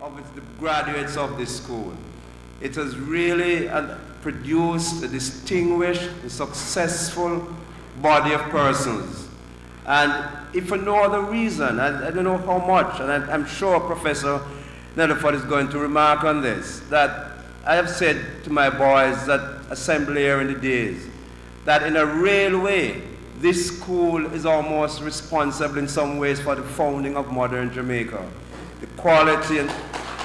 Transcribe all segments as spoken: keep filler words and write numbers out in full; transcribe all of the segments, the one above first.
of its, the graduates of this school. It has really uh, produced a distinguished, a successful body of persons. And if for no other reason, I, I don't know how much, and I, I'm sure Professor Nettleford is going to remark on this, that I have said to my boys at assembly here in the days, that in a real way, this school is almost responsible in some ways for the founding of modern Jamaica. The quality and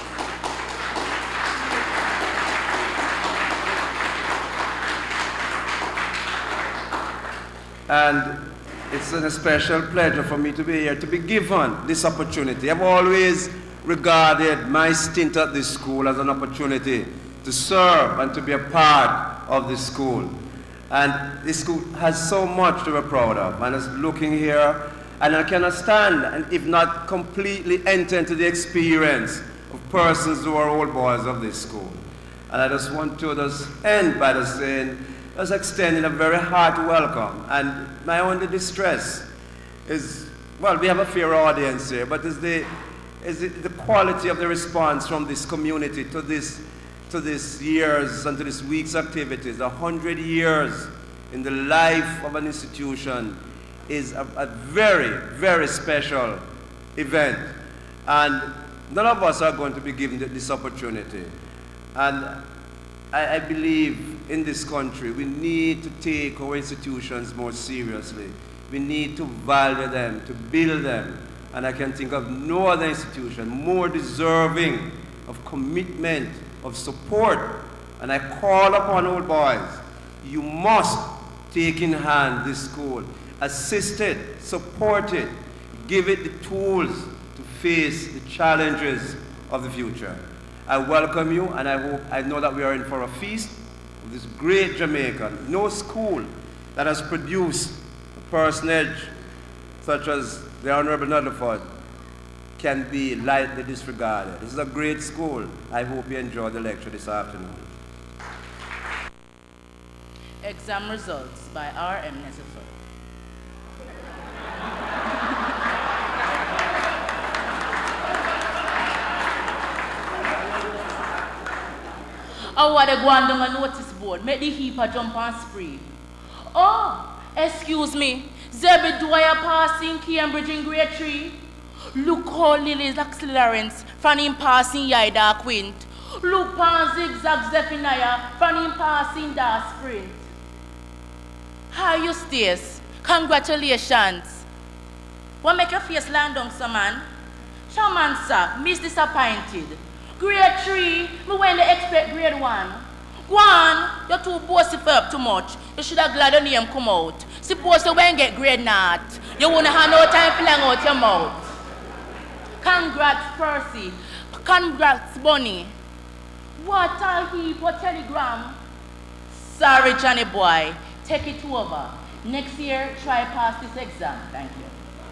And it's a special pleasure for me to be here, to be given this opportunity. I've always regarded my stint at this school as an opportunity to serve and to be a part of this school. And this school has so much to be proud of. And I was looking here, and I cannot stand, and if not completely enter into the experience of persons who are old boys of this school. And I just want to just end by just saying, just extending a very hearty welcome. And my only distress is, well, we have a fair audience here, but is the, is the, the quality of the response from this community to this, to this year's and to this week's activities. A hundred years in the life of an institution is a, a very, very special event. And none of us are going to be given this opportunity. And I, I believe in this country, we need to take our institutions more seriously. We need to value them, to build them. And I can think of no other institution more deserving of commitment, of support. And I call upon old boys, you must take in hand this school, assist it, support it, give it the tools to face the challenges of the future. I welcome you, and I hope, I know that we are in for a feast of this great Jamaica. No school that has produced a personage such as the Honorable Nettleford can be lightly disregarded. This is a great school. I hope you enjoy the lecture this afternoon. Exam results by R M Nettleford. Oh, what a go on down a notice board. Make the heaper jump and spree. Oh, excuse me. Zebby Dwyer passing Cambridge in grade three. Look how Lily's accelerants from him passing Yaida Quint. Look pan zigzag Zephaniah from him passing Da Sprint. How you stays? Congratulations. What make your face land down, sir man? Shaman, sir, miss disappointed. Grade three, me when they expect grade one. Go on, you're too bossy for up too much. You should have glad your name come out. Suppose you when get grade naught, you won't have no time to lang out your mouth. Congrats, Percy. Congrats, Bunny. What a heap of telegram. Sorry, Johnny boy. Take it over. Next year, try pass this exam. Thank you.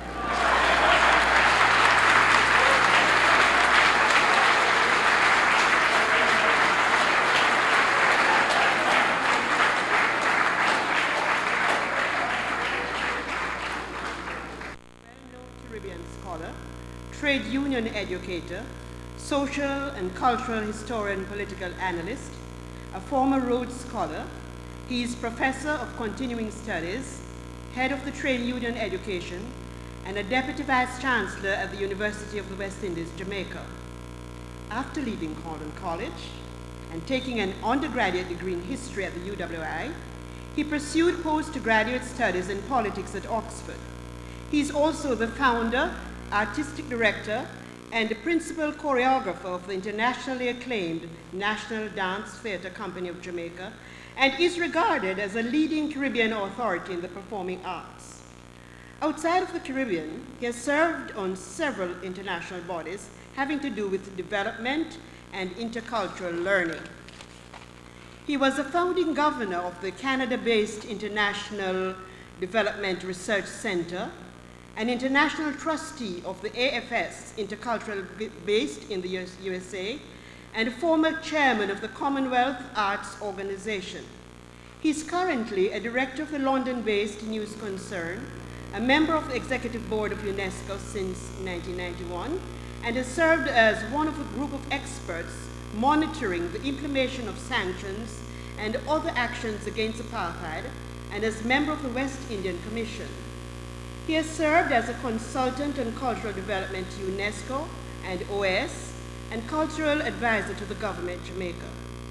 Trade union educator, social and cultural historian, political analyst, a former Rhodes Scholar. He is Professor of Continuing Studies, Head of the Trade Union Education, and a Deputy Vice-Chancellor at the University of the West Indies, Jamaica. After leaving Cornwall College and taking an undergraduate degree in history at the U W I, he pursued postgraduate studies in politics at Oxford. He is also the founder, artistic director, and the principal choreographer of the internationally acclaimed National Dance Theatre Company of Jamaica, and is regarded as a leading Caribbean authority in the performing arts. Outside of the Caribbean, he has served on several international bodies having to do with development and intercultural learning. He was a founding governor of the Canada-based International Development Research Center, an international trustee of the A F S, intercultural based in the U S A, and a former chairman of the Commonwealth Arts Organization. He's currently a director of the London-based News Concern, a member of the executive board of UNESCO since nineteen ninety-one, and has served as one of a group of experts monitoring the implementation of sanctions and other actions against apartheid, and as member of the West Indian Commission. He has served as a consultant on cultural development to UNESCO and O S, and cultural advisor to the government of Jamaica.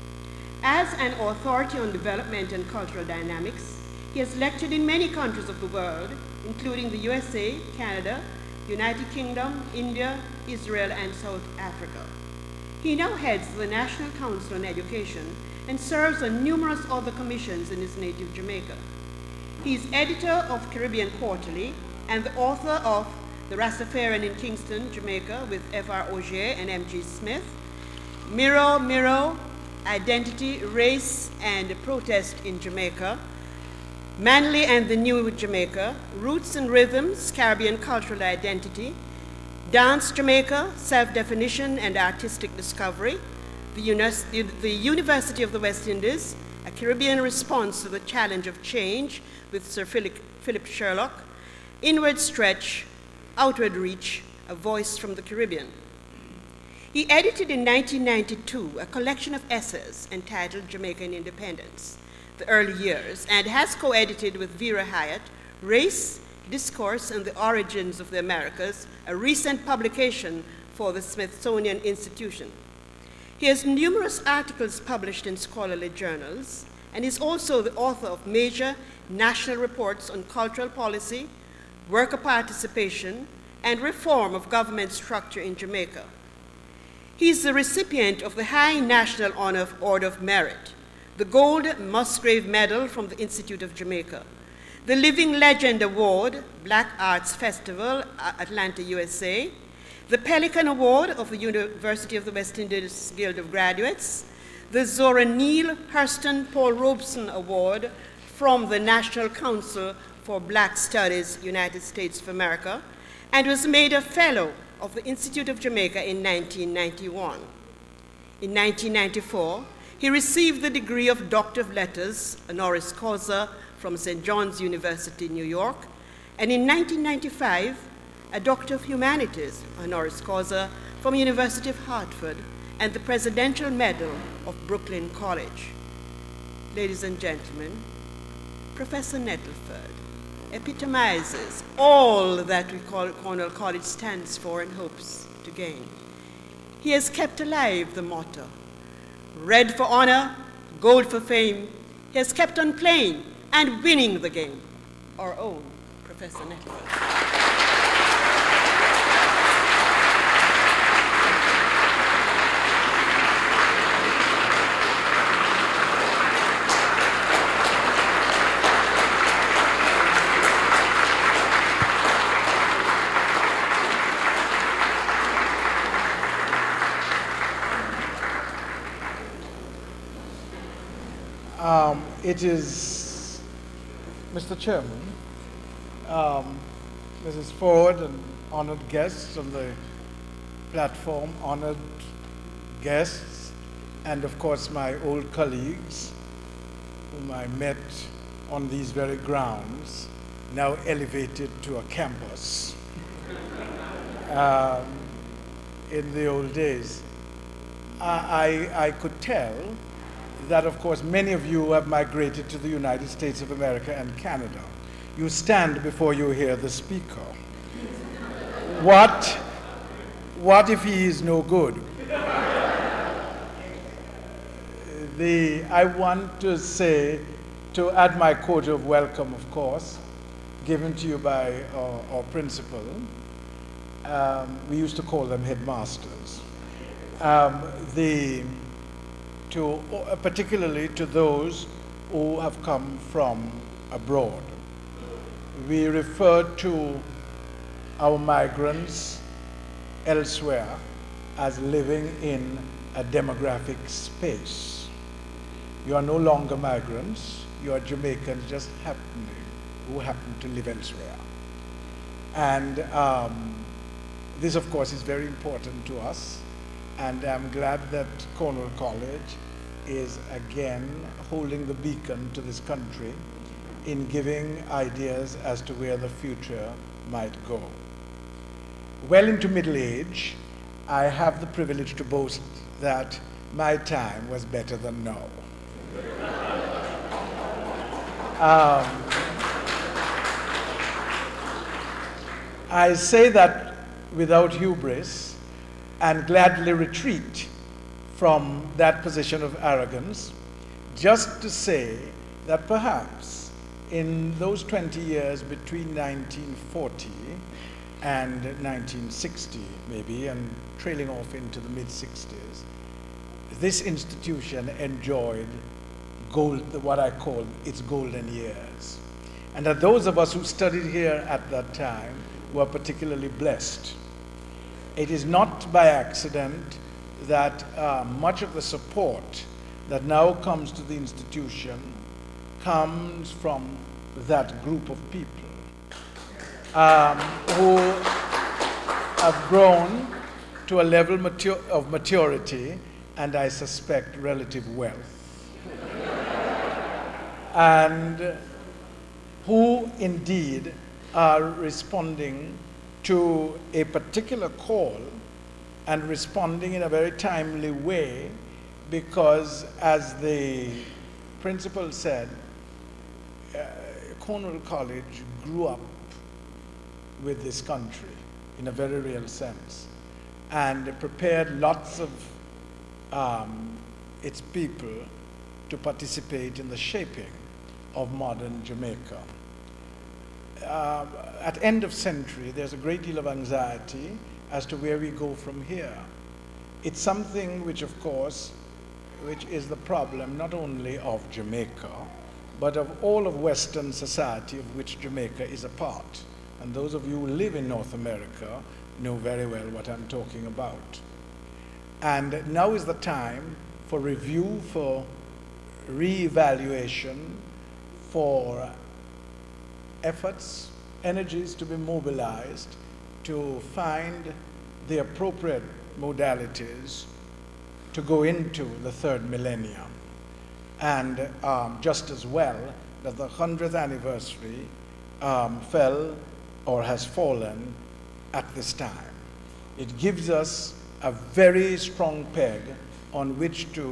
As an authority on development and cultural dynamics, he has lectured in many countries of the world, including the U S A, Canada, United Kingdom, India, Israel, and South Africa. He now heads the National Council on Education and serves on numerous other commissions in his native Jamaica. He is editor of Caribbean Quarterly and the author of The Rastafarian in Kingston, Jamaica, with F R Auger and M G Smith, Mirror, Mirror, Identity, Race, and Protest in Jamaica, Manly and the New Jamaica, Roots and Rhythms, Caribbean Cultural Identity, Dance Jamaica, Self-Definition and Artistic Discovery, the, Unis the University of the West Indies, A Caribbean Response to the Challenge of Change with Sir Philip, Philip Sherlock, Inward Stretch, Outward Reach, A Voice from the Caribbean. He edited in nineteen ninety-two a collection of essays entitled Jamaican Independence, the Early Years, and has co-edited with Vera Hyatt, Race, Discourse and the Origins of the Americas, a recent publication for the Smithsonian Institution. He has numerous articles published in scholarly journals and is also the author of major national reports on cultural policy, worker participation, and reform of government structure in Jamaica. He is the recipient of the High National Honor of Order of Merit, the Gold Musgrave Medal from the Institute of Jamaica, the Living Legend Award, Black Arts Festival, Atlanta, U S A, the Pelican Award of the University of the West Indies Guild of Graduates, the Zora Neale Hurston Paul Robeson Award from the National Council for Black Studies, United States of America, and was made a Fellow of the Institute of Jamaica in nineteen ninety-one. In nineteen ninety-four, he received the degree of Doctor of Letters, honoris causa, from Saint John's University, New York, and in nineteen ninety-five, a Doctor of Humanities, honoris causa, from University of Hartford, and the Presidential Medal of Brooklyn College. Ladies and gentlemen, Professor Nettleford epitomizes all that we call Cornwall College stands for and hopes to gain. He has kept alive the motto, red for honor, gold for fame. He has kept on playing and winning the game. Our own Professor Nettleford. Um, it is, Mister Chairman, um, Missus Ford and honored guests on the platform, honored guests, and of course my old colleagues whom I met on these very grounds, now elevated to a campus um, in the old days. I, I, I could tell that, of course, many of you have migrated to the United States of America and Canada. You stand before you hear the speaker. What, what if he is no good? The, I want to say, to add my quota of welcome, of course, given to you by our, our principal. Um, we used to call them headmasters. Um, the, to, uh, particularly to those who have come from abroad. We refer to our migrants elsewhere as living in a demographic space. You are no longer migrants, you are Jamaicans just happening, who happen to live elsewhere. And um, this, of course, is very important to us. And I'm glad that Cornwall College is again holding the beacon to this country in giving ideas as to where the future might go. Well into middle age, I have the privilege to boast that my time was better than now. um, I say that without hubris and gladly retreat from that position of arrogance, just to say that perhaps in those twenty years between nineteen forty and nineteen sixty, maybe, and trailing off into the mid sixties, this institution enjoyed gold, what I call its golden years. And that those of us who studied here at that time were particularly blessed. It is not by accident that uh, much of the support that now comes to the institution comes from that group of people um, who have grown to a level mature, of maturity and, I suspect, relative wealth. And who indeed are responding to a particular call and responding in a very timely way, because as the principal said, uh, Cornwall College grew up with this country in a very real sense and prepared lots of um, its people to participate in the shaping of modern Jamaica. Uh, at end of century, there's a great deal of anxiety as to where we go from here. It's something which, of course, which is the problem not only of Jamaica, but of all of Western society of which Jamaica is a part. And those of you who live in North America know very well what I'm talking about. And now is the time for review, for re-evaluation, for efforts, energies to be mobilized to find the appropriate modalities to go into the third millennium. And um, just as well that the hundredth anniversary um, fell or has fallen at this time. It gives us a very strong peg on which to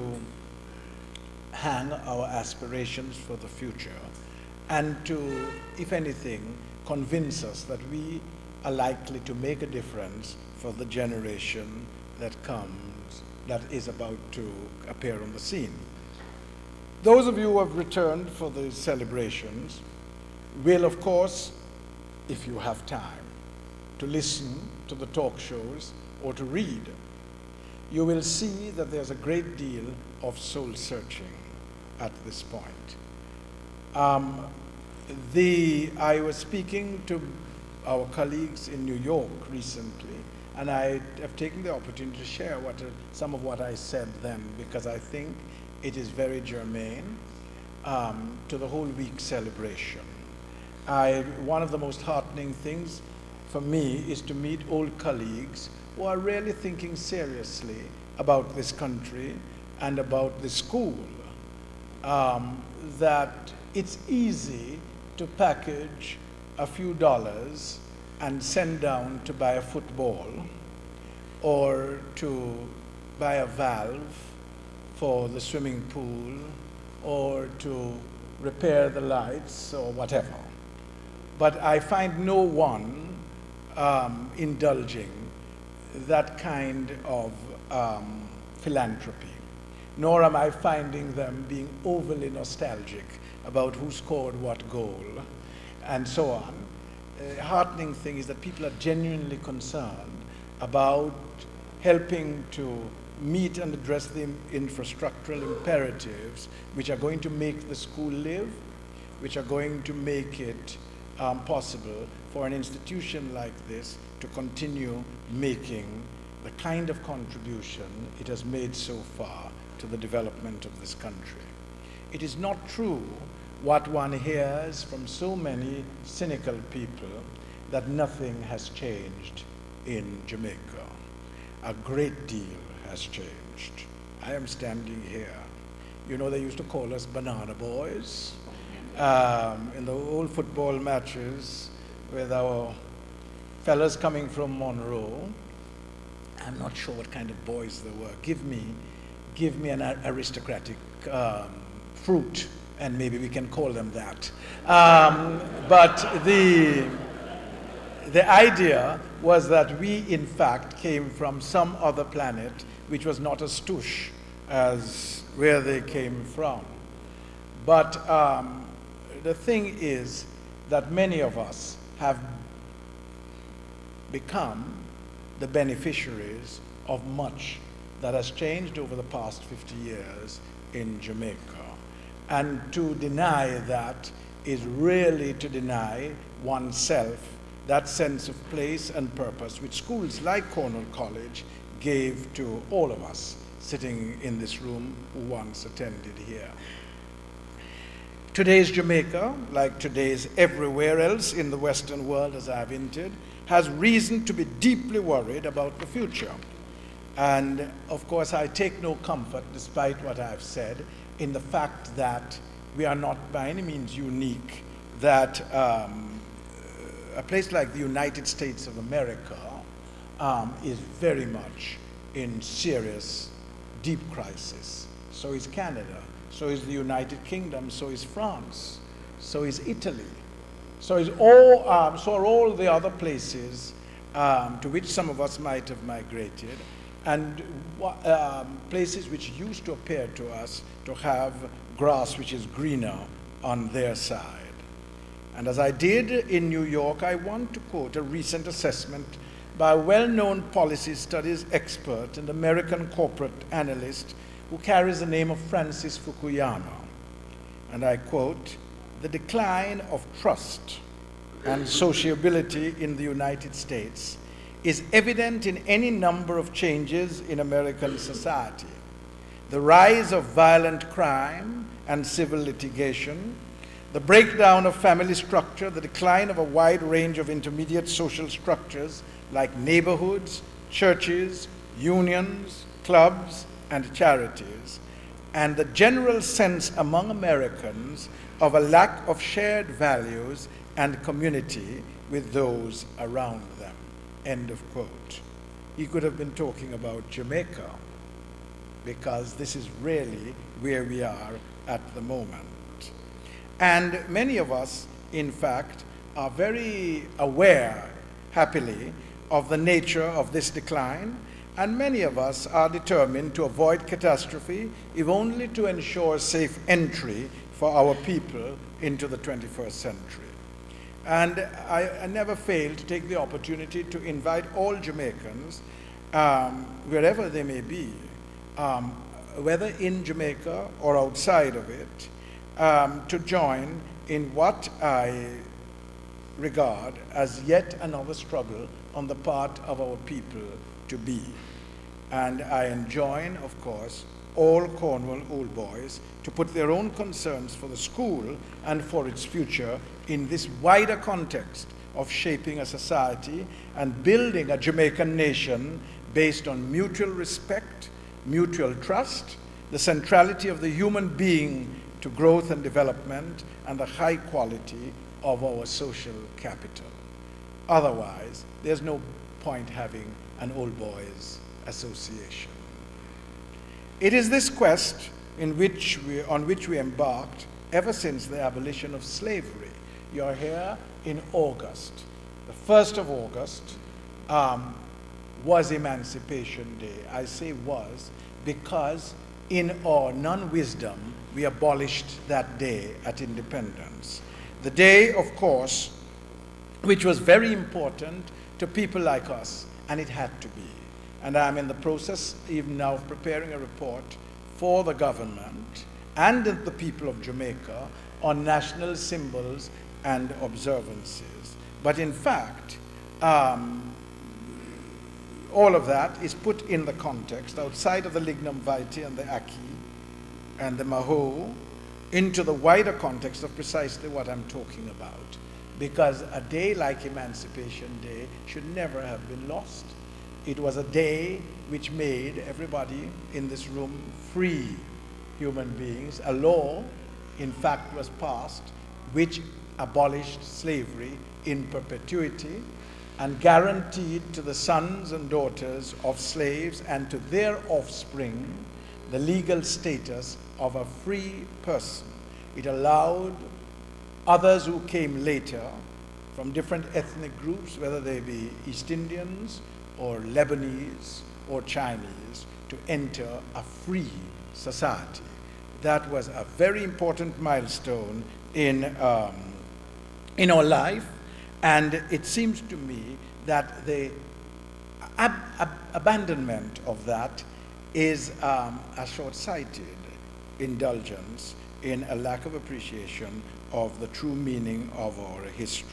hang our aspirations for the future and to, if anything, convince us that we are likely to make a difference for the generation that comes, that is about to appear on the scene. Those of you who have returned for the celebrations will, of course, if you have time, to listen to the talk shows or to read. You will see that there's a great deal of soul searching at this point. Um, the, I was speaking to our colleagues in New York recently, and I have taken the opportunity to share what, uh, some of what I said then, because I think it is very germane um, to the whole week celebration. I, one of the most heartening things for me is to meet old colleagues who are really thinking seriously about this country and about the school. Um, that it's easy to package a few dollars and send down to buy a football or to buy a valve for the swimming pool or to repair the lights or whatever. But I find no one um, indulging that kind of um, philanthropy, nor am I finding them being overly nostalgic about who scored what goal and so on. A heartening thing is that people are genuinely concerned about helping to meet and address the infrastructural imperatives which are going to make the school live, which are going to make it um, possible for an institution like this to continue making the kind of contribution it has made so far to the development of this country. It is not true what one hears from so many cynical people that nothing has changed in Jamaica. A great deal has changed. I am standing here. You know, they used to call us banana boys um, in the old football matches with our fellas coming from Monroe. I'm not sure what kind of boys they were. Give me, give me an aristocratic um, fruit, and maybe we can call them that. Um, but the, the idea was that we, in fact, came from some other planet which was not as tush as where they came from. But um, the thing is that many of us have become the beneficiaries of much that has changed over the past fifty years in Jamaica. And to deny that is really to deny oneself that sense of place and purpose which schools like Cornwall College gave to all of us sitting in this room who once attended here. Today's Jamaica, like today's everywhere else in the Western world, as I've hinted, has reason to be deeply worried about the future. And of course, I take no comfort, despite what I've said, in the fact that we are not by any means unique, that um, a place like the United States of America um, is very much in serious, deep crisis. So is Canada, so is the United Kingdom, so is France, so is Italy. So is all, um, so are all the other places um, to which some of us might have migrated, and um, places which used to appear to us to have grass which is greener on their side. And as I did in New York, I want to quote a recent assessment by a well-known policy studies expert and American corporate analyst who carries the name of Francis Fukuyama. And I quote, "The decline of trust and sociability in the United States is evident in any number of changes in American society. The rise of violent crime and civil litigation, the breakdown of family structure, the decline of a wide range of intermediate social structures like neighborhoods, churches, unions, clubs, and charities, and the general sense among Americans of a lack of shared values and community with those around them." End of quote. He could have been talking about Jamaica, because this is really where we are at the moment. And many of us, in fact, are very aware, happily, of the nature of this decline, and many of us are determined to avoid catastrophe, if only to ensure safe entry for our people into the twenty-first century. And I, I never fail to take the opportunity to invite all Jamaicans, um, wherever they may be, um, whether in Jamaica or outside of it, um, to join in what I regard as yet another struggle on the part of our people to be. And I enjoin, of course, all Cornwall old boys to put their own concerns for the school and for its future in this wider context of shaping a society and building a Jamaican nation based on mutual respect, mutual trust, the centrality of the human being to growth and development, and the high quality of our social capital. Otherwise, there's no point having an old boys association. It is this quest in which we, on which we embarked ever since the abolition of slavery. You're here in August. The first of August um, was Emancipation Day. I say was because in our non-wisdom, we abolished that day at independence. The day, of course, which was very important to people like us, and it had to be. And I'm in the process even now of preparing a report for the government and the people of Jamaica on national symbols and observances. But in fact, um, all of that is put in the context, outside of the lignum vitae and the aki and the maho, into the wider context of precisely what I'm talking about. Because a day like Emancipation Day should never have been lost. It was a day which made everybody in this room free human beings. A law, in fact, was passed which abolished slavery in perpetuity and guaranteed to the sons and daughters of slaves and to their offspring the legal status of a free person. It allowed others who came later from different ethnic groups, whether they be East Indians or Lebanese or Chinese, to enter a free society. That was a very important milestone in, um, in our life, and it seems to me that the ab ab abandonment of that is um, a short-sighted indulgence in a lack of appreciation of the true meaning of our history.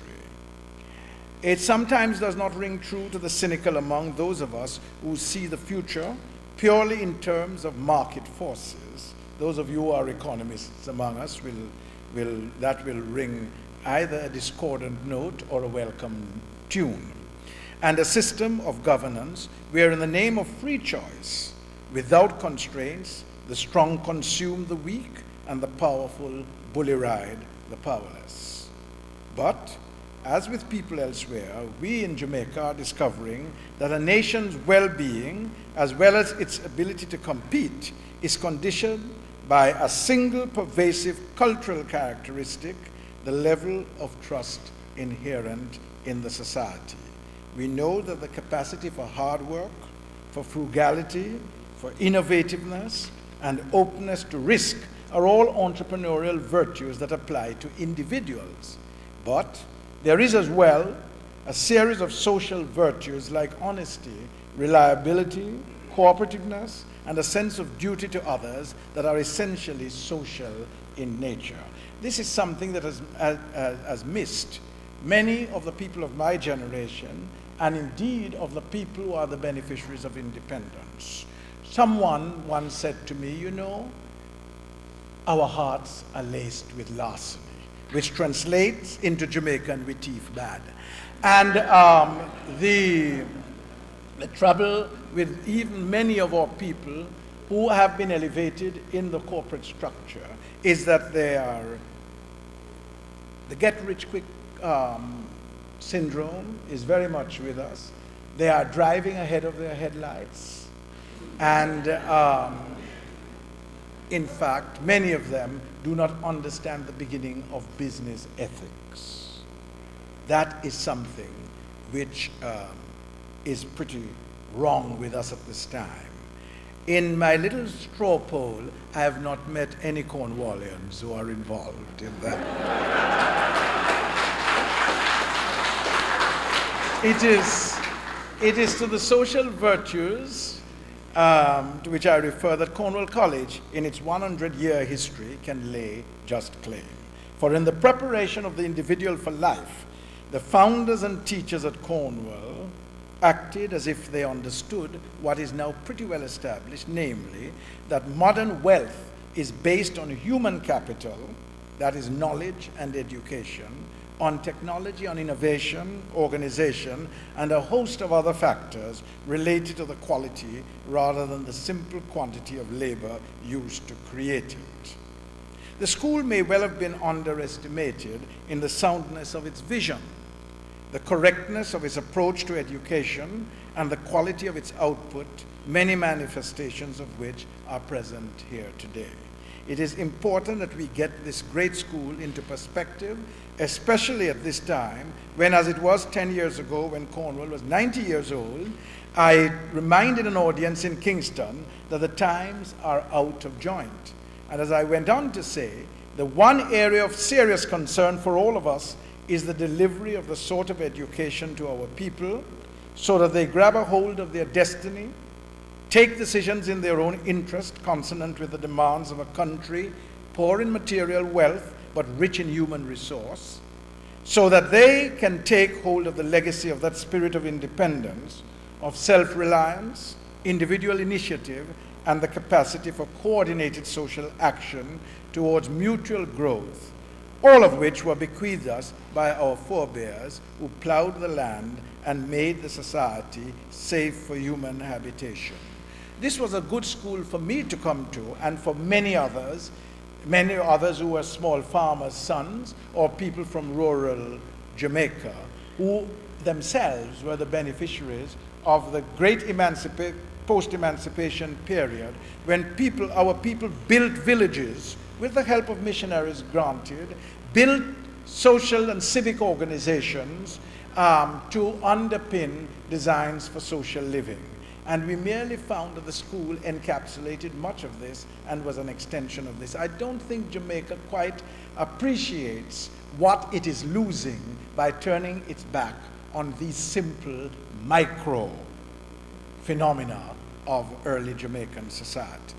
It sometimes does not ring true to the cynical among those of us who see the future purely in terms of market forces. Those of you who are economists among us, will, will, that will ring either a discordant note or a welcome tune. And a system of governance where in the name of free choice, without constraints, the strong consume the weak and the powerful bully ride the powerless. But as with people elsewhere, we in Jamaica are discovering that a nation's well-being, as well as its ability to compete, is conditioned by a single pervasive cultural characteristic, the level of trust inherent in the society. We know that the capacity for hard work, for frugality, for innovativeness, and openness to risk are all entrepreneurial virtues that apply to individuals. But there is as well a series of social virtues like honesty, reliability, cooperativeness, and a sense of duty to others that are essentially social in nature. This is something that has, has, has missed many of the people of my generation, and indeed of the people who are the beneficiaries of independence. Someone once said to me, you know, our hearts are laced with larceny, which translates into Jamaican with teeth bad. And um, the, the trouble with even many of our people who have been elevated in the corporate structure is that they are, the get-rich-quick um, syndrome is very much with us. They are driving ahead of their headlights. And um, in fact, many of them do not understand the beginning of business ethics. That is something which um, is pretty wrong with us at this time. In my little straw poll, I have not met any Cornwallians who are involved in that. It is, it is to the social virtues um, to which I refer that Cornwall College, in its one hundred year history, can lay just claim. For in the preparation of the individual for life, the founders and teachers at Cornwall acted as if they understood what is now pretty well established, namely, that modern wealth is based on human capital, that is knowledge and education, on technology, on innovation, organization, and a host of other factors related to the quality rather than the simple quantity of labor used to create it. The school may well have been underestimated in the soundness of its vision, the correctness of its approach to education, and the quality of its output, many manifestations of which are present here today. It is important that we get this great school into perspective, especially at this time, when, as it was ten years ago, when Cornwall was ninety years old, I reminded an audience in Kingston that the times are out of joint. And as I went on to say, the one area of serious concern for all of us is the delivery of the sort of education to our people so that they grab a hold of their destiny, take decisions in their own interest, consonant with the demands of a country poor in material wealth but rich in human resource, so that they can take hold of the legacy of that spirit of independence, of self-reliance, individual initiative, and the capacity for coordinated social action towards mutual growth, all of which were bequeathed us by our forebears who plowed the land and made the society safe for human habitation. This was a good school for me to come to, and for many others, many others who were small farmers' sons or people from rural Jamaica, who themselves were the beneficiaries of the great emancipa- post-emancipation period, when people, our people built villages with the help of missionaries granted, built social and civic organizations um, to underpin designs for social living. And we merely found that the school encapsulated much of this and was an extension of this. I don't think Jamaica quite appreciates what it is losing by turning its back on these simple micro phenomena of early Jamaican society.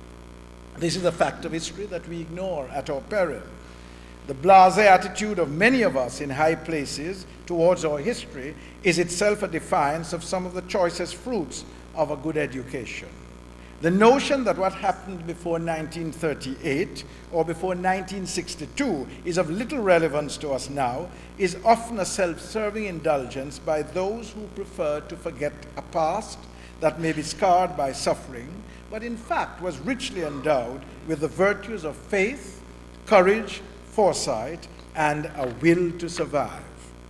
This is a fact of history that we ignore at our peril. The blasé attitude of many of us in high places towards our history is itself a defiance of some of the choicest fruits of a good education. The notion that what happened before nineteen thirty-eight or before nineteen sixty-two is of little relevance to us now is often a self-serving indulgence by those who prefer to forget a past that may be scarred by suffering, but in fact was richly endowed with the virtues of faith, courage, foresight, and a will to survive.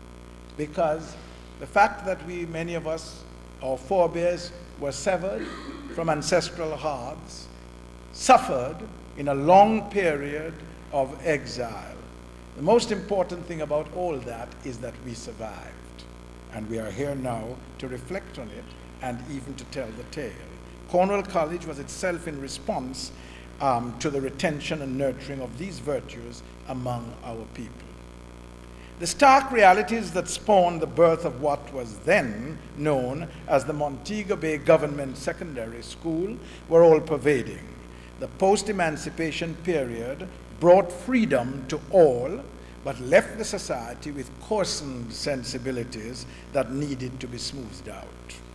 Because the fact that we, many of us, our forebears, were severed from ancestral hearths, suffered in a long period of exile. The most important thing about all that is that we survived. And we are here now to reflect on it and even to tell the tale. Cornwall College was itself in response um, to the retention and nurturing of these virtues among our people. The stark realities that spawned the birth of what was then known as the Montego Bay Government Secondary School were all-pervading. The post-emancipation period brought freedom to all, but left the society with coarsened sensibilities that needed to be smoothed out.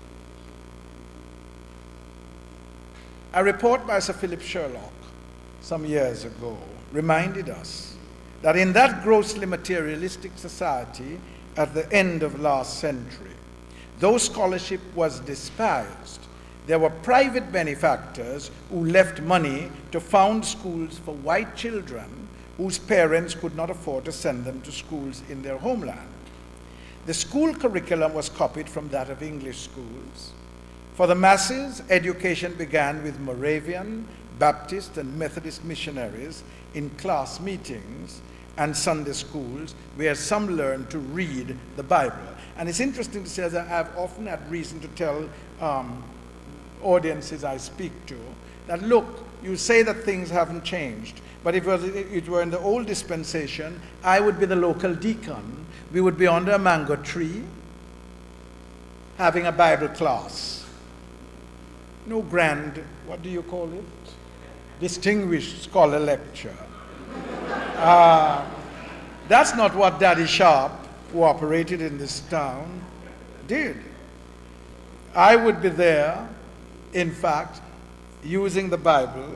A report by Sir Philip Sherlock some years ago reminded us that in that grossly materialistic society at the end of last century, though scholarship was despised, there were private benefactors who left money to found schools for white children whose parents could not afford to send them to schools in their homeland. The school curriculum was copied from that of English schools. For the masses, education began with Moravian, Baptist, and Methodist missionaries in class meetings and Sunday schools, where some learned to read the Bible. And it's interesting to say that I've often had reason to tell um, audiences I speak to that, look, you say that things haven't changed, but if it were in the old dispensation, I would be the local deacon. We would be under a mango tree having a Bible class. No grand, what do you call it? Distinguished scholar lecture. Uh, that's not what Daddy Sharp, who operated in this town, did. I would be there, in fact, using the Bible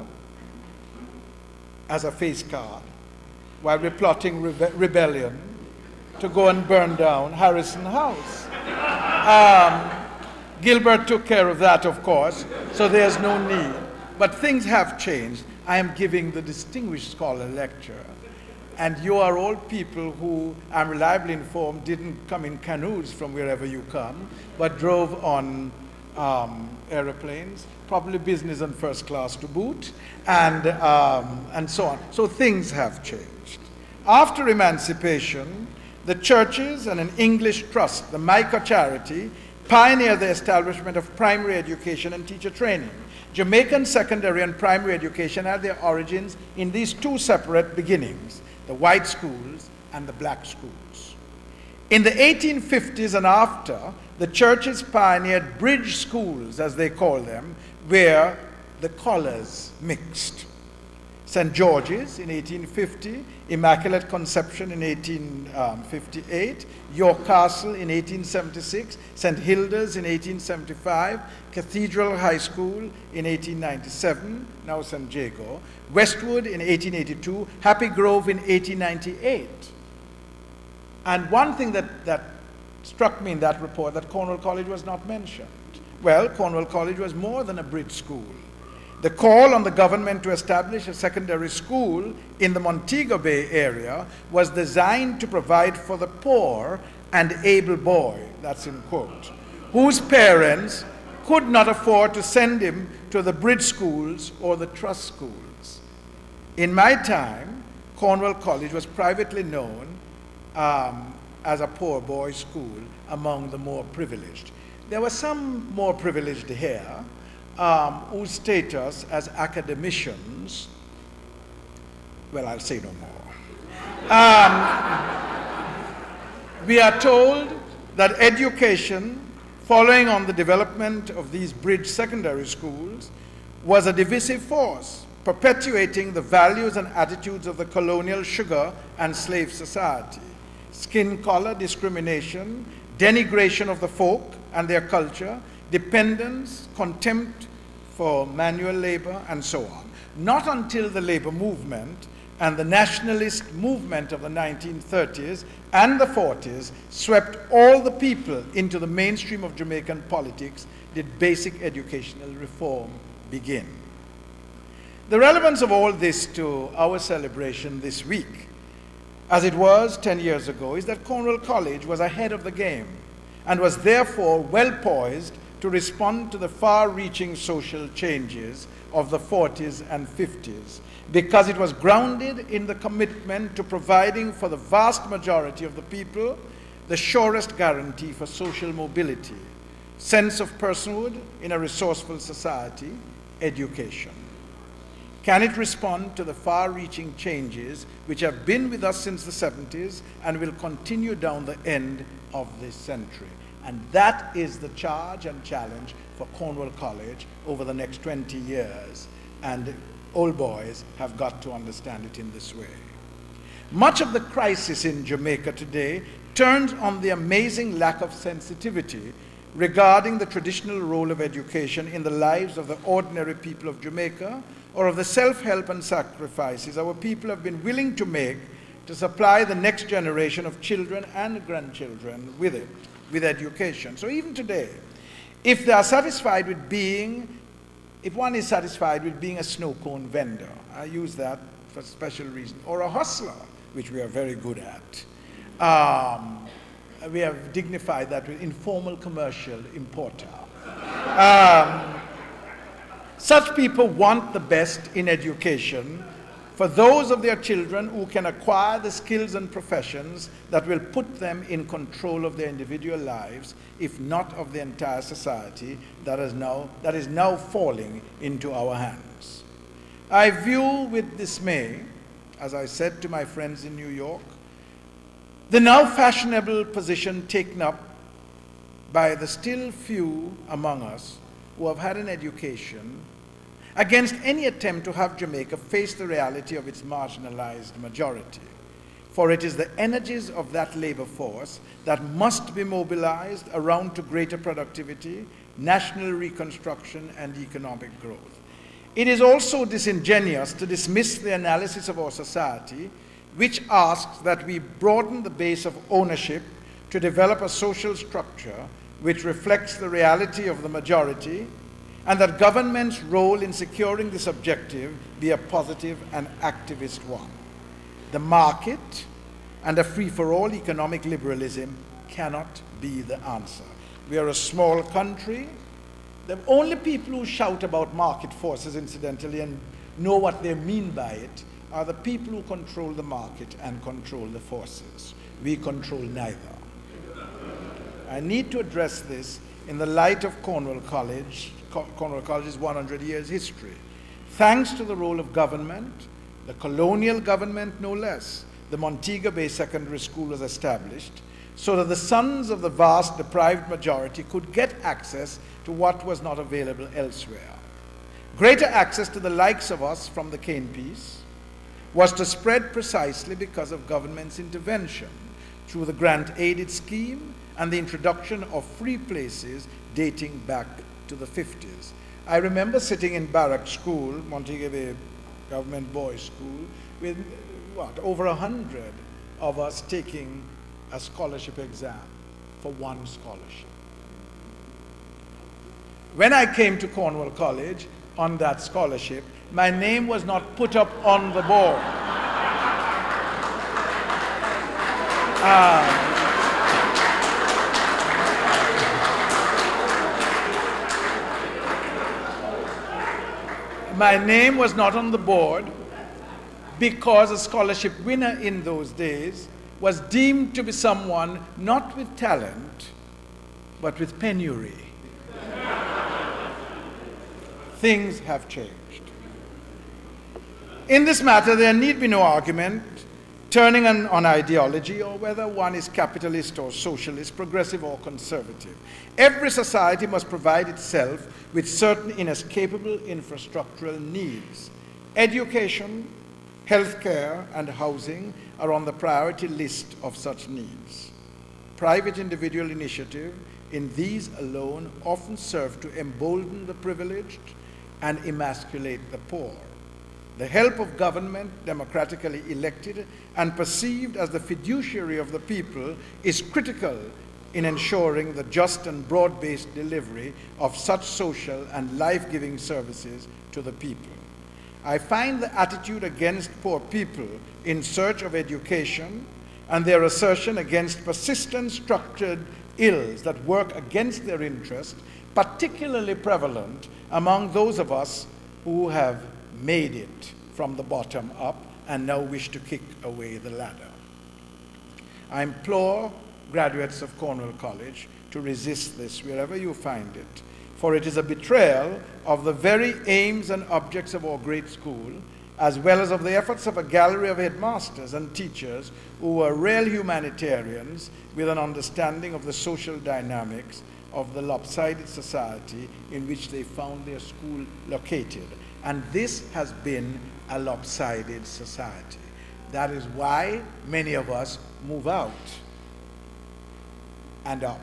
as a face card while we're plotting rebe rebellion to go and burn down Harrison House. Um, Gilbert took care of that, of course, so there's no need. But things have changed. I am giving the distinguished scholar lecture, and you are all people who, I'm reliably informed, didn't come in canoes from wherever you come, but drove on um, aeroplanes, probably business and first class to boot, and, um, and so on. So things have changed. After emancipation, the churches and an English trust, the Micah Charity, pioneered the establishment of primary education and teacher training. Jamaican secondary and primary education had their origins in these two separate beginnings, the white schools and the black schools. In the eighteen fifties and after, the churches pioneered bridge schools, as they call them, where the colours mixed. Saint George's in eighteen fifty, Immaculate Conception in eighteen fifty-eight, York Castle in eighteen seventy-six, Saint Hilda's in eighteen seventy-five, Cathedral High School in eighteen ninety-seven, now Saint Jago, Westwood in eighteen eighty-two, Happy Grove in eighteen ninety-eight. And one thing that, that struck me in that report, that Cornwall College was not mentioned. Well, Cornwall College was more than a bridge school. The call on the government to establish a secondary school in the Montego Bay area was designed to provide for the poor and able boy, that's in quote, whose parents could not afford to send him to the bridge schools or the trust schools. In my time, Cornwall College was privately known um, as a poor boys' school among the more privileged. There were some more privileged here um, whose status as academicians, well, I'll say no more. Um, we are told that education, following on the development of these bridge secondary schools, was a divisive force, perpetuating the values and attitudes of the colonial sugar and slave society. Skin color discrimination, denigration of the folk and their culture, dependence, contempt for manual labor, and so on. Not until the labor movement and the nationalist movement of the nineteen thirties and the forties swept all the people into the mainstream of Jamaican politics did basic educational reform begin. The relevance of all this to our celebration this week, as it was ten years ago, is that Cornwall College was ahead of the game and was therefore well poised to respond to the far-reaching social changes of the forties and fifties, because it was grounded in the commitment to providing for the vast majority of the people the surest guarantee for social mobility, sense of personhood in a resourceful society, education. Can it respond to the far-reaching changes which have been with us since the seventies and will continue down the end of this century? And that is the charge and challenge for Cornwall College over the next twenty years. And old boys have got to understand it in this way. Much of the crisis in Jamaica today turns on the amazing lack of sensitivity regarding the traditional role of education in the lives of the ordinary people of Jamaica, or of the self-help and sacrifices our people have been willing to make to supply the next generation of children and grandchildren with it, with education. So even today, if they are satisfied with being, if one is satisfied with being a snow cone vendor, I use that for a special reason, or a hustler, which we are very good at, um, we have dignified that with informal commercial importer. Um, Such people want the best in education for those of their children who can acquire the skills and professions that will put them in control of their individual lives, if not of the entire society that is now, that is now falling into our hands. I view with dismay, as I said to my friends in New York, the now fashionable position taken up by the still few among us who have had an education against any attempt to have Jamaica face the reality of its marginalized majority. For it is the energies of that labor force that must be mobilized around to greater productivity, national reconstruction, and economic growth. It is also disingenuous to dismiss the analysis of our society, which asks that we broaden the base of ownership to develop a social structure which reflects the reality of the majority, and that government's role in securing this objective be a positive and activist one. The market and a free-for-all economic liberalism cannot be the answer. We are a small country. The only people who shout about market forces, incidentally, and know what they mean by it, are the people who control the market and control the forces. We control neither. I need to address this in the light of Cornwall College, Cornwall College's one hundred years history. Thanks to the role of government, the colonial government no less, the Montego Bay Secondary School was established so that the sons of the vast deprived majority could get access to what was not available elsewhere. Greater access to the likes of us from the cane piece was to spread precisely because of government's intervention through the grant-aided scheme and the introduction of free places dating back to the fifties. I remember sitting in barrack school, Montego Bay Government Boys School, with what, over a hundred of us taking a scholarship exam for one scholarship. When I came to Cornwall College on that scholarship, my name was not put up on the board. Uh, my name was not on the board because a scholarship winner in those days was deemed to be someone not with talent, but with penury. Things have changed. In this matter, there need be no argument turning on, on ideology or whether one is capitalist or socialist, progressive or conservative. Every society must provide itself with certain inescapable infrastructural needs. Education, healthcare, and housing are on the priority list of such needs. Private individual initiative in these alone often serve to embolden the privileged and emasculate the poor. The help of government, democratically elected and perceived as the fiduciary of the people, is critical in ensuring the just and broad-based delivery of such social and life-giving services to the people. I find the attitude against poor people in search of education and their assertion against persistent structured ills that work against their interest particularly prevalent among those of us who have made it from the bottom up and now wish to kick away the ladder. I implore graduates of Cornwall College to resist this wherever you find it, for it is a betrayal of the very aims and objects of our great school, as well as of the efforts of a gallery of headmasters and teachers who were real humanitarians with an understanding of the social dynamics of the lopsided society in which they found their school located. And this has been a lopsided society. That is why many of us move out and up.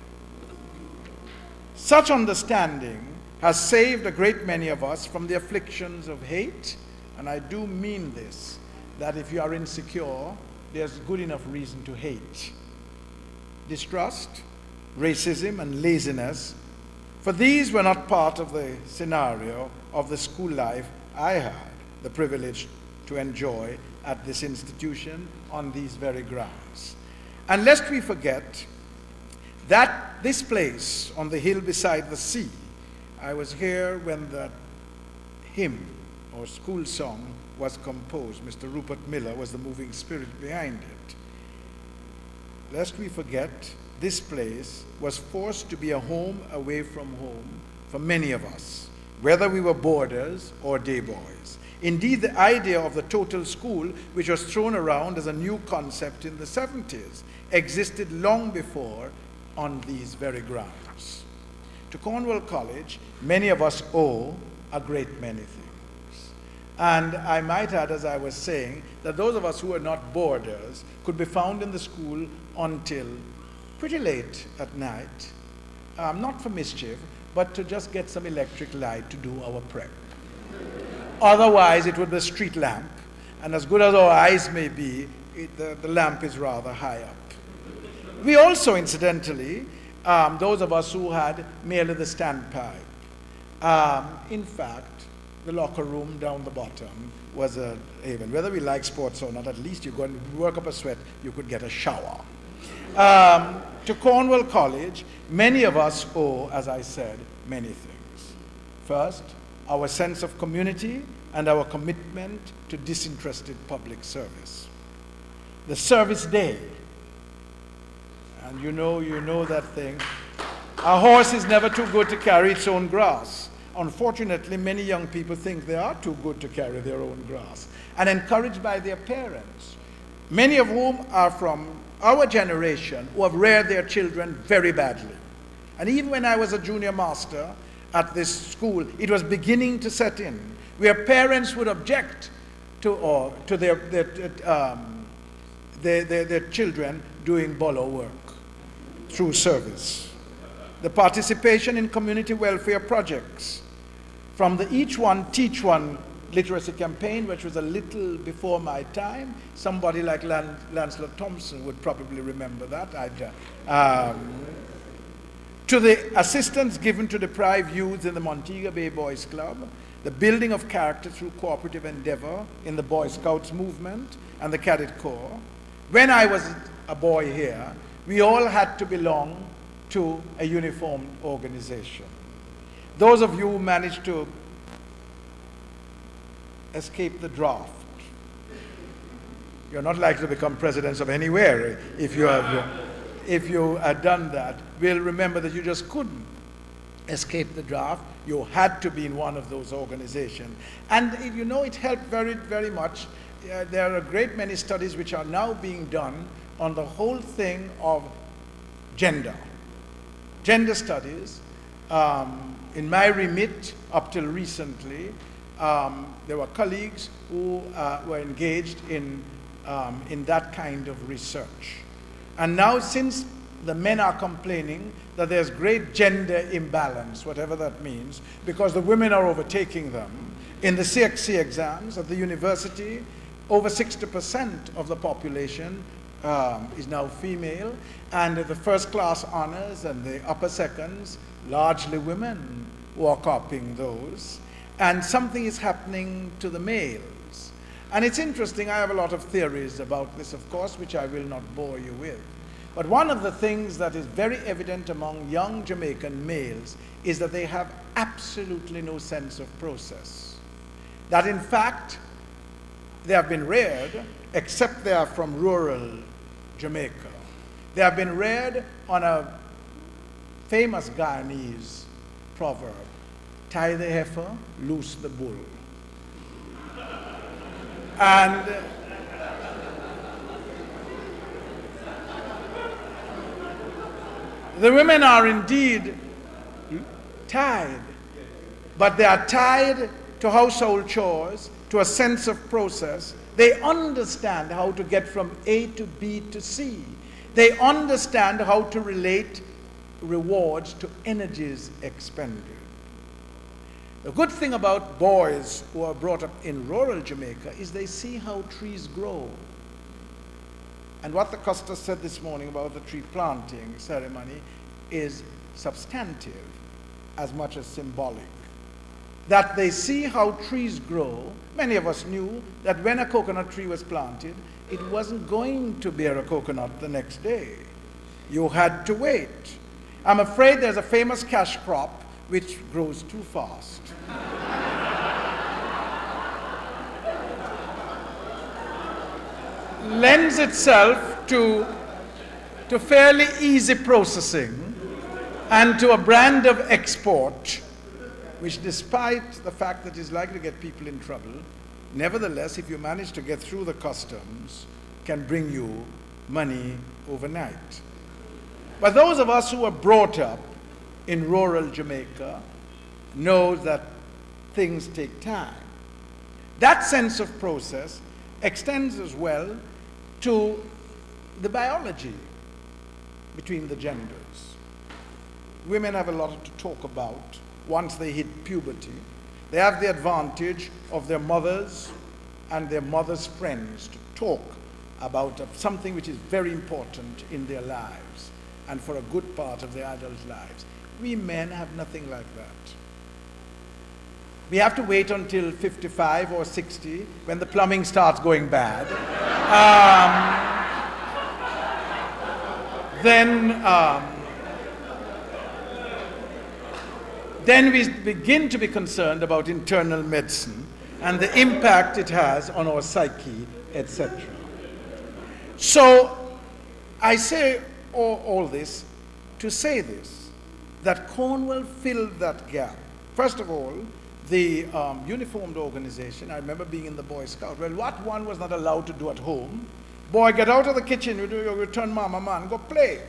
Such understanding has saved a great many of us from the afflictions of hate, and I do mean this, that if you are insecure, there's good enough reason to hate. Distrust, racism, and laziness, for these were not part of the scenario of the school life I had the privilege to enjoy at this institution on these very grounds. And lest we forget that this place on the hill beside the sea, I was here when the hymn or school song was composed. Mister Rupert Miller was the moving spirit behind it. Lest we forget, this place was forced to be a home away from home for many of us, whether we were boarders or day boys. Indeed, the idea of the total school, which was thrown around as a new concept in the seventies, existed long before on these very grounds. To Cornwall College, many of us owe a great many things. And I might add, as I was saying, that those of us who are not boarders could be found in the school until pretty late at night, um, not for mischief, but to just get some electric light to do our prep. Otherwise, it would be a street lamp, and as good as our eyes may be, it, the, the lamp is rather high up. We also, incidentally, um, those of us who had merely the standpipe, um, in fact, the locker room down the bottom was a haven. Whether we like sports or not, at least you go and work up a sweat, you could get a shower. Um, to Cornwall College, many of us owe, as I said, many things. First, our sense of community and our commitment to disinterested public service. The service day, and you know, you know that thing. A horse is never too good to carry its own grass. Unfortunately, many young people think they are too good to carry their own grass, and encouraged by their parents, many of whom are from our generation who have reared their children very badly. And even when I was a junior master at this school, it was beginning to set in, where parents would object to, or, to their, their, um, their, their, their children doing bolo work through service. The participation in community welfare projects, from the Each One, Teach One literacy campaign, which was a little before my time. Somebody like Lan Lancelot Thompson would probably remember that. Um, to the assistance given to deprived youth in the Montego Bay Boys Club, the building of character through cooperative endeavor in the Boy Scouts movement and the Cadet Corps. When I was a boy here, we all had to belong to a uniformed organization. Those of you who managed to escape the draft. You're not likely to become presidents of anywhere if you have, if you had done that. We'll remember that you just couldn't escape the draft. You had to be in one of those organizations. And you know, it helped very, very much. Uh, there are a great many studies which are now being done on the whole thing of gender. Gender studies. Um, in my remit, up till recently, um, there were colleagues who uh, were engaged in, um, in that kind of research. And now, since the men are complaining that there's great gender imbalance, whatever that means, because the women are overtaking them, in the C X C exams at the university, over sixty percent of the population um, is now female, and the first class honors and the upper seconds, largely women who are copying those, and something is happening to the males. And it's interesting, I have a lot of theories about this, of course, which I will not bore you with. But one of the things that is very evident among young Jamaican males is that they have absolutely no sense of process. That in fact, they have been reared, except they are from rural Jamaica. They have been reared on a famous Guyanese proverb, tie the heifer, loose the bull. And the women are indeed tied, but they are tied to household chores, to a sense of process. They understand how to get from A to B to C. They understand how to relate rewards to energies expended. The good thing about boys who are brought up in rural Jamaica is they see how trees grow. And what the Costa said this morning about the tree planting ceremony is substantive as much as symbolic. That they see how trees grow. Many of us knew that when a coconut tree was planted, it wasn't going to bear a coconut the next day. You had to wait. I'm afraid there's a famous cash crop which grows too fast. Lends itself to, to fairly easy processing and to a brand of export, which despite the fact that is likely to get people in trouble, nevertheless, if you manage to get through the customs, can bring you money overnight. But those of us who were brought up in rural Jamaica know that things take time. That sense of process extends as well to the biology between the genders. Women have a lot to talk about once they hit puberty. They have the advantage of their mothers and their mothers' friends to talk about something which is very important in their lives and for a good part of their adult lives. We men have nothing like that. We have to wait until fifty-five or sixty when the plumbing starts going bad. Um, then, um, then we begin to be concerned about internal medicine and the impact it has on our psyche, et cetera. So I say all, all this to say this, that Cornwall filled that gap. First of all, the um, uniformed organization, I remember being in the Boy Scout. Well, what one was not allowed to do at home, boy, get out of the kitchen, you do your return mama, man, go play.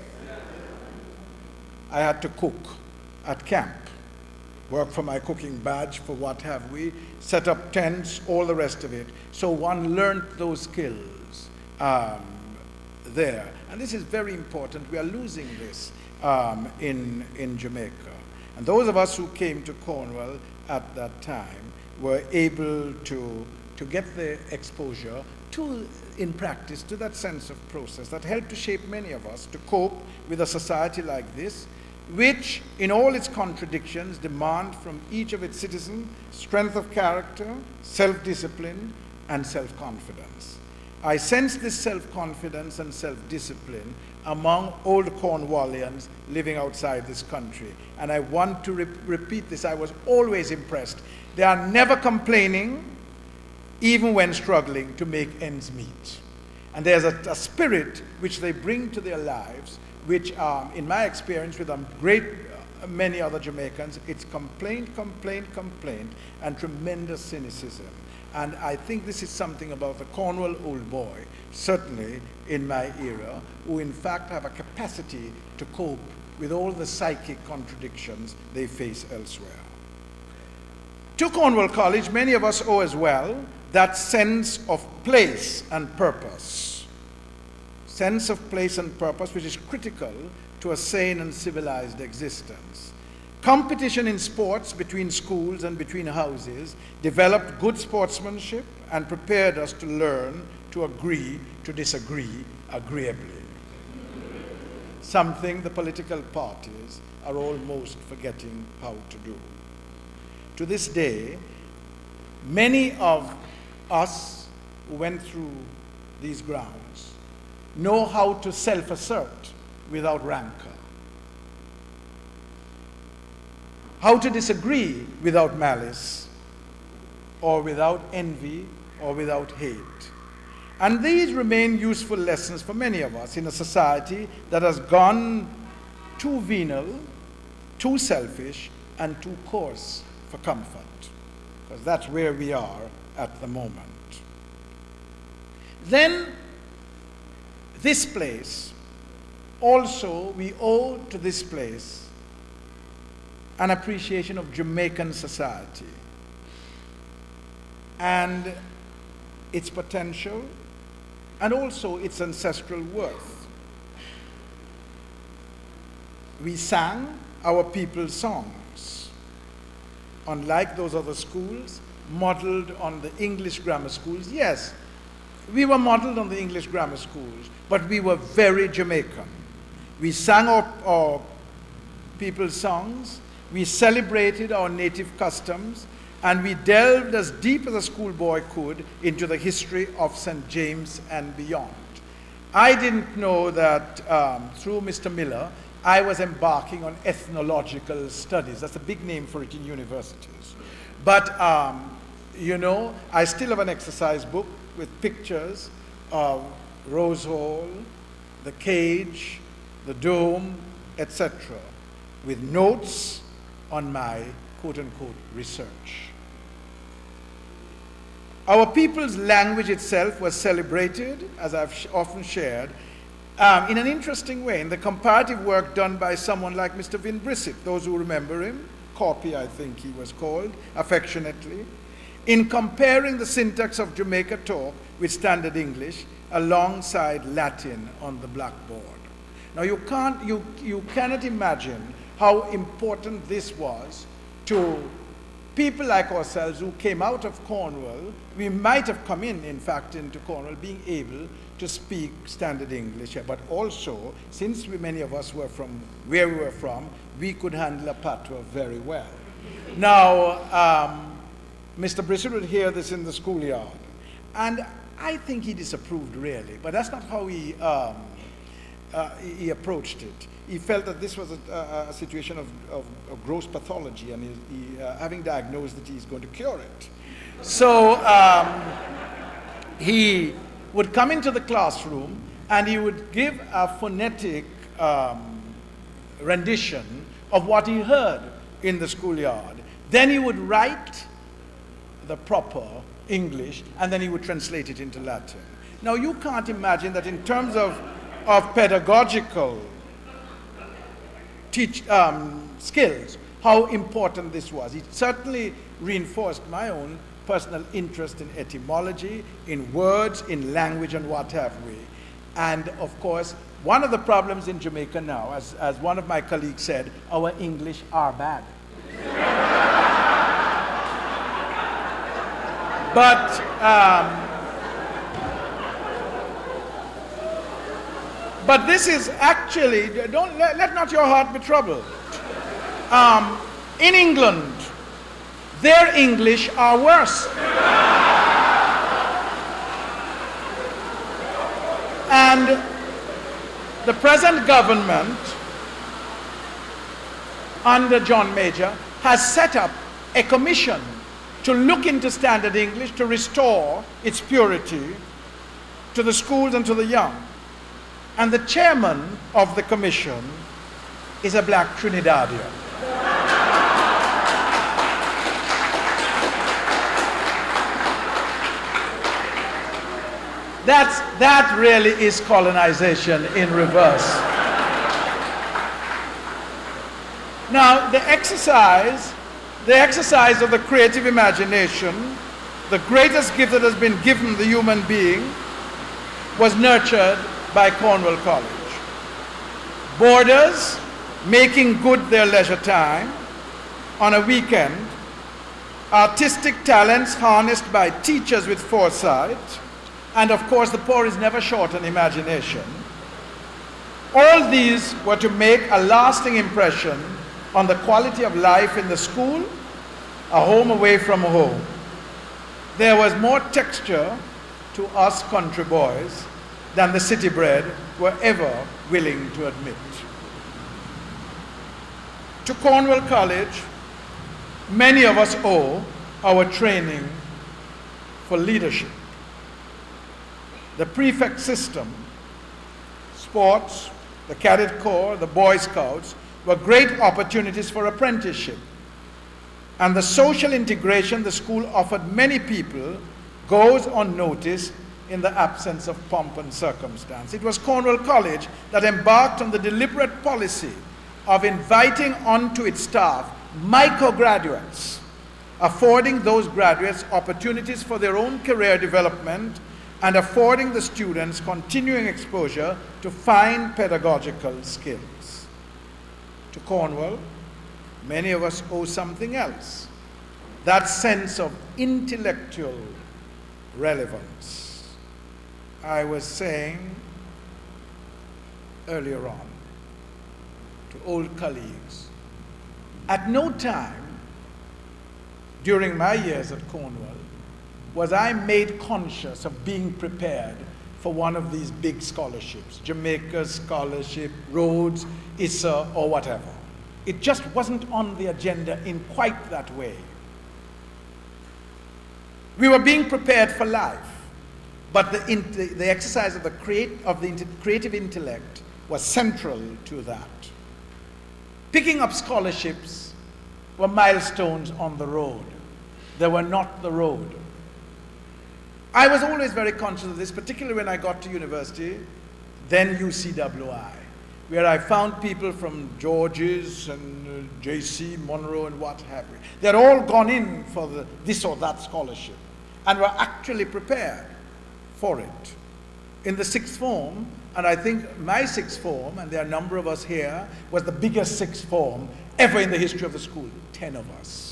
I had to cook at camp, work for my cooking badge, for what have we, set up tents, all the rest of it. So one learned those skills um, there. And this is very important. We are losing this um, in, in Jamaica. And those of us who came to Cornwall at that time were able to, to get the exposure to, in practice, to that sense of process that helped to shape many of us to cope with a society like this, which, in all its contradictions, demand from each of its citizens strength of character, self-discipline, and self-confidence. I sense this self-confidence and self-discipline among old Cornwallians living outside this country. And I want to re repeat this. I was always impressed. They are never complaining. even when struggling to make ends meet. And there's a, a spirit which they bring to their lives, which, um, in my experience with a great uh, many other Jamaicans, it's complaint, complaint, complaint, and tremendous cynicism. And I think this is something about the Cornwall old boy, certainly in my era, who in fact have a capacity to cope with all the psychic contradictions they face elsewhere. To Cornwall College, many of us owe as well that sense of place and purpose. Sense of place and purpose, which is critical to a sane and civilized existence. Competition in sports between schools and between houses developed good sportsmanship and prepared us to learn to agree to disagree agreeably. Something the political parties are almost forgetting how to do. To this day, many of us who went through these grounds know how to self-assert without rancor, how to disagree without malice, or without envy, or without hate. And these remain useful lessons for many of us in a society that has gone too venal, too selfish, and too coarse for comfort, because that's where we are at the moment. Then, this place, also we owe to this place an appreciation of Jamaican society and its potential and also its ancestral worth. We sang our people's songs, unlike those other schools, modeled on the English grammar schools. Yes, we were modeled on the English grammar schools, but we were very Jamaican. We sang our, our people's songs, we celebrated our native customs, and we delved as deep as a schoolboy could into the history of Saint James and beyond. I didn't know that um, through Mister Miller, I was embarking on ethnological studies. That's a big name for it in universities. But, um, you know, I still have an exercise book with pictures of Rose Hall, the cage, the dome, et cetera, with notes on my quote-unquote research. Our people's language itself was celebrated, as I've sh often shared, um, in an interesting way, in the comparative work done by someone like Mister Vin Brissett, those who remember him, Corpy I think he was called, affectionately, in comparing the syntax of Jamaica talk with Standard English alongside Latin on the blackboard. Now you can't, you, you cannot imagine how important this was to people like ourselves who came out of Cornwall. We might have come in, in fact, into Cornwall being able to speak Standard English, but also, since we, many of us were from where we were from, we could handle a patois very well. Now, um, Mister Brissett would hear this in the schoolyard, and I think he disapproved really, but that's not how he, um, uh, he approached it. He felt that this was a, a, a situation of, of, of gross pathology, and he, he, uh, having diagnosed it, he's going to cure it. So um, he would come into the classroom and he would give a phonetic um, rendition of what he heard in the schoolyard. Then he would write the proper English, and then he would translate it into Latin. Now you can't imagine that in terms of, of pedagogical teach, um, skills, how important this was. It certainly reinforced my own personal interest in etymology, in words, in language, and what have we. And of course, one of the problems in Jamaica now, as, as one of my colleagues said, our English are bad. But um, but this is actually, don't let, let not your heart be troubled. Um, in England, their English are worse. And the present government, under John Major, has set up a commission to look into standard English, to restore its purity to the schools and to the young. And the chairman of the commission is a black Trinidadian. That's, that really is colonization in reverse. Now, the exercise, the exercise of the creative imagination, the greatest gift that has been given the human being, was nurtured by Cornwall College. Boarders making good their leisure time on a weekend, artistic talents harnessed by teachers with foresight, and of course the poor is never short on imagination. All these were to make a lasting impression on the quality of life in the school, a home away from home. There was more texture to us country boys than the city bred were ever willing to admit. To Cornwall College, many of us owe our training for leadership. The prefect system, sports, the cadet corps, the Boy Scouts were great opportunities for apprenticeship. And the social integration the school offered many people goes unnoticed in the absence of pomp and circumstance. It was Cornwall College that embarked on the deliberate policy of inviting onto its staff micrograduates, affording those graduates opportunities for their own career development and affording the students continuing exposure to fine pedagogical skills. To Cornwall, many of us owe something else, that sense of intellectual relevance. I was saying earlier on to old colleagues, at no time during my years at Cornwall was I made conscious of being prepared for one of these big scholarships, Jamaica Scholarship, Rhodes, I S A, or whatever. It just wasn't on the agenda in quite that way. We were being prepared for life, but the, in, the, the exercise of the, create, of the creative intellect was central to that. Picking up scholarships were milestones on the road. They were not the road. I was always very conscious of this, particularly when I got to university, then U C W I, where I found people from George's and uh, J C, Monroe, and what have you. They'd all gone in for the, this or that scholarship and were actually prepared for it. In the sixth form, and I think my sixth form, and there are a number of us here, was the biggest sixth form ever in the history of the school, ten of us.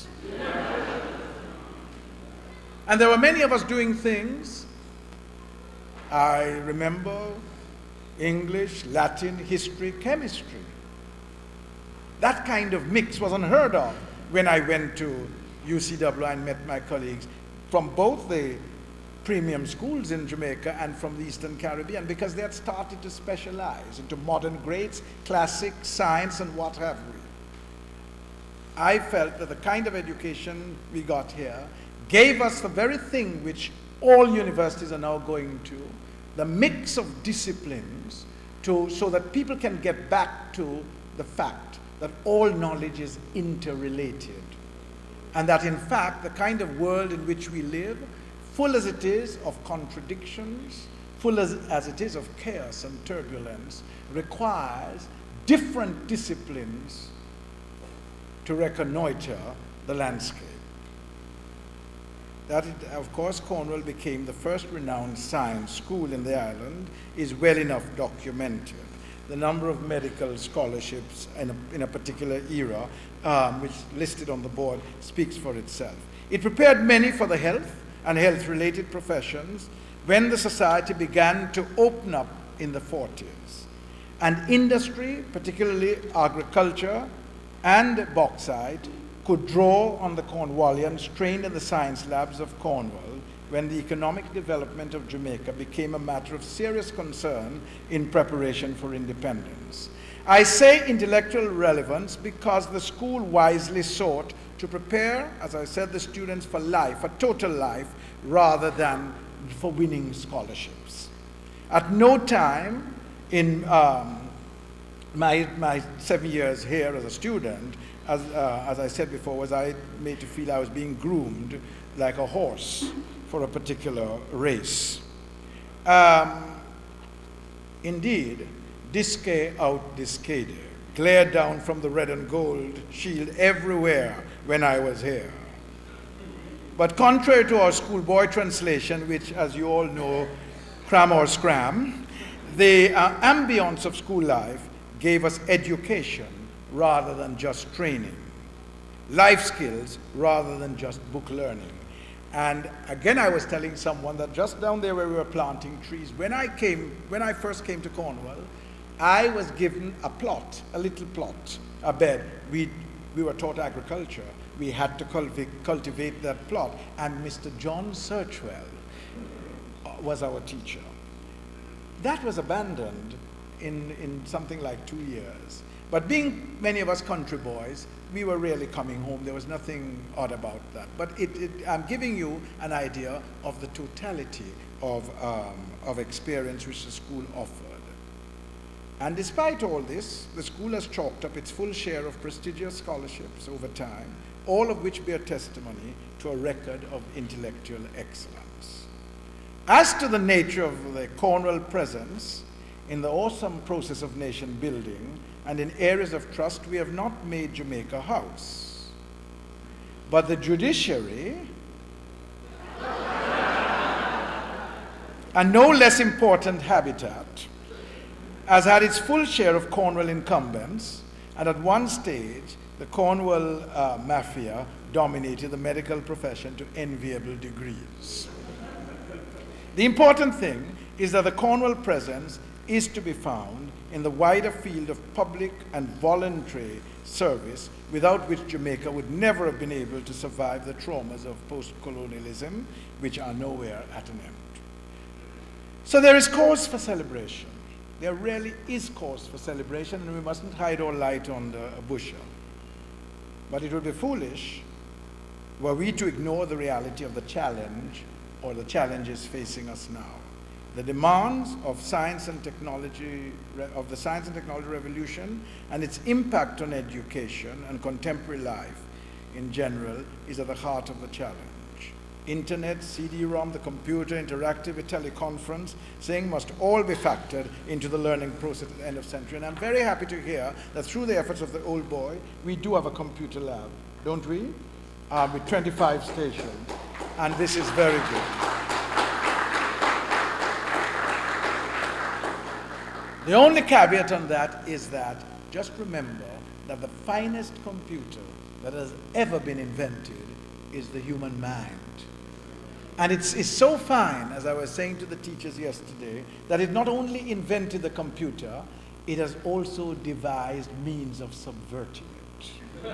And there were many of us doing things. I remember English, Latin, history, chemistry. That kind of mix was unheard of when I went to U C W I and met my colleagues from both the premium schools in Jamaica and from the Eastern Caribbean, because they had started to specialize into modern grades, classics, science, and what have we. I felt that the kind of education we got here gave us the very thing which all universities are now going to, the mix of disciplines, to, so that people can get back to the fact that all knowledge is interrelated. And that in fact, the kind of world in which we live, full as it is of contradictions, full as, as it is of chaos and turbulence, requires different disciplines to reconnoiter the landscape. That, it, of course, Cornwall became the first renowned science school in the island is well enough documented. The number of medical scholarships in a, in a particular era, um, which listed on the board, speaks for itself. It prepared many for the health and health-related professions when the society began to open up in the forties. And industry, particularly agriculture and bauxite, could draw on the Cornwallians trained in the science labs of Cornwall when the economic development of Jamaica became a matter of serious concern in preparation for independence. I say intellectual relevance because the school wisely sought to prepare, as I said, the students for life, for total life, rather than for winning scholarships. At no time in um, my, my seven years here as a student, as, uh, as I said before, was I made to feel I was being groomed like a horse for a particular race. Um, indeed, disque out discade, glared down from the red and gold shield everywhere when I was here. But contrary to our schoolboy translation, which, as you all know, cram or scram, the uh, ambience of school life gave us education rather than just training, life skills rather than just book learning. And again, I was telling someone that just down there where we were planting trees, when I came, when I first came to Cornwall, I was given a plot, a little plot, a bed. We, we were taught agriculture. We had to cultivate, cultivate that plot. And Mister John Searchwell was our teacher. That was abandoned in, in something like two years. But being many of us country boys, we were really coming home. There was nothing odd about that. But it, it, I'm giving you an idea of the totality of, um, of experience which the school offered. And despite all this, the school has chalked up its full share of prestigious scholarships over time, all of which bear testimony to a record of intellectual excellence. As to the nature of the Cornwall presence in the awesome process of nation building and in areas of trust, we have not made Jamaica house. But the judiciary, and no less important habitat, has had its full share of Cornwall incumbents, and at one stage, the Cornwall uh, mafia dominated the medical profession to enviable degrees. The important thing is that the Cornwall presence is to be found in the wider field of public and voluntary service, without which Jamaica would never have been able to survive the traumas of post-colonialism, which are nowhere at an end. So there is cause for celebration. There really is cause for celebration, and we mustn't hide our light under a bushel. But it would be foolish were we to ignore the reality of the challenge or the challenges facing us now. The demands of science and technology, of the science and technology revolution, and its impact on education and contemporary life in general is at the heart of the challenge. Internet, C D ROM, the computer, interactive, teleconference, saying must all be factored into the learning process at the end of the century. And I'm very happy to hear that through the efforts of the old boy, we do have a computer lab, don't we? Uh, with twenty-five stations. And this is very good. The only caveat on that is that just remember that the finest computer that has ever been invented is the human mind. And it's, it's so fine, as I was saying to the teachers yesterday, that it not only invented the computer, it has also devised means of subverting it.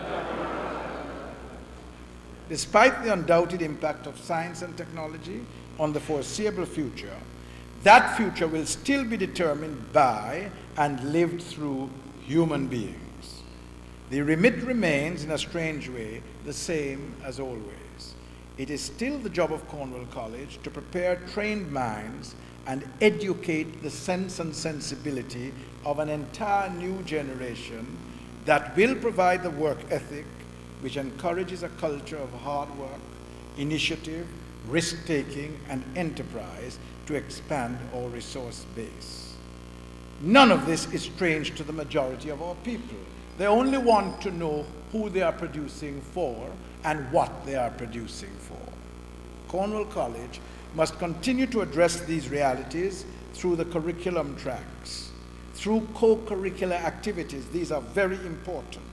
Despite the undoubted impact of science and technology on the foreseeable future, that future will still be determined by and lived through human beings. The remit remains, in a strange way, the same as always. It is still the job of Cornwall College to prepare trained minds and educate the sense and sensibility of an entire new generation that will provide the work ethic which encourages a culture of hard work, initiative, risk-taking, and enterprise to expand our resource base. None of this is strange to the majority of our people. They only want to know who they are producing for and what they are producing for. Cornwall College must continue to address these realities through the curriculum tracks, through co-curricular activities. These are very important.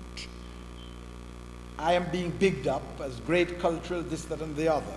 I am being bigged up as great cultural this, that, and the other.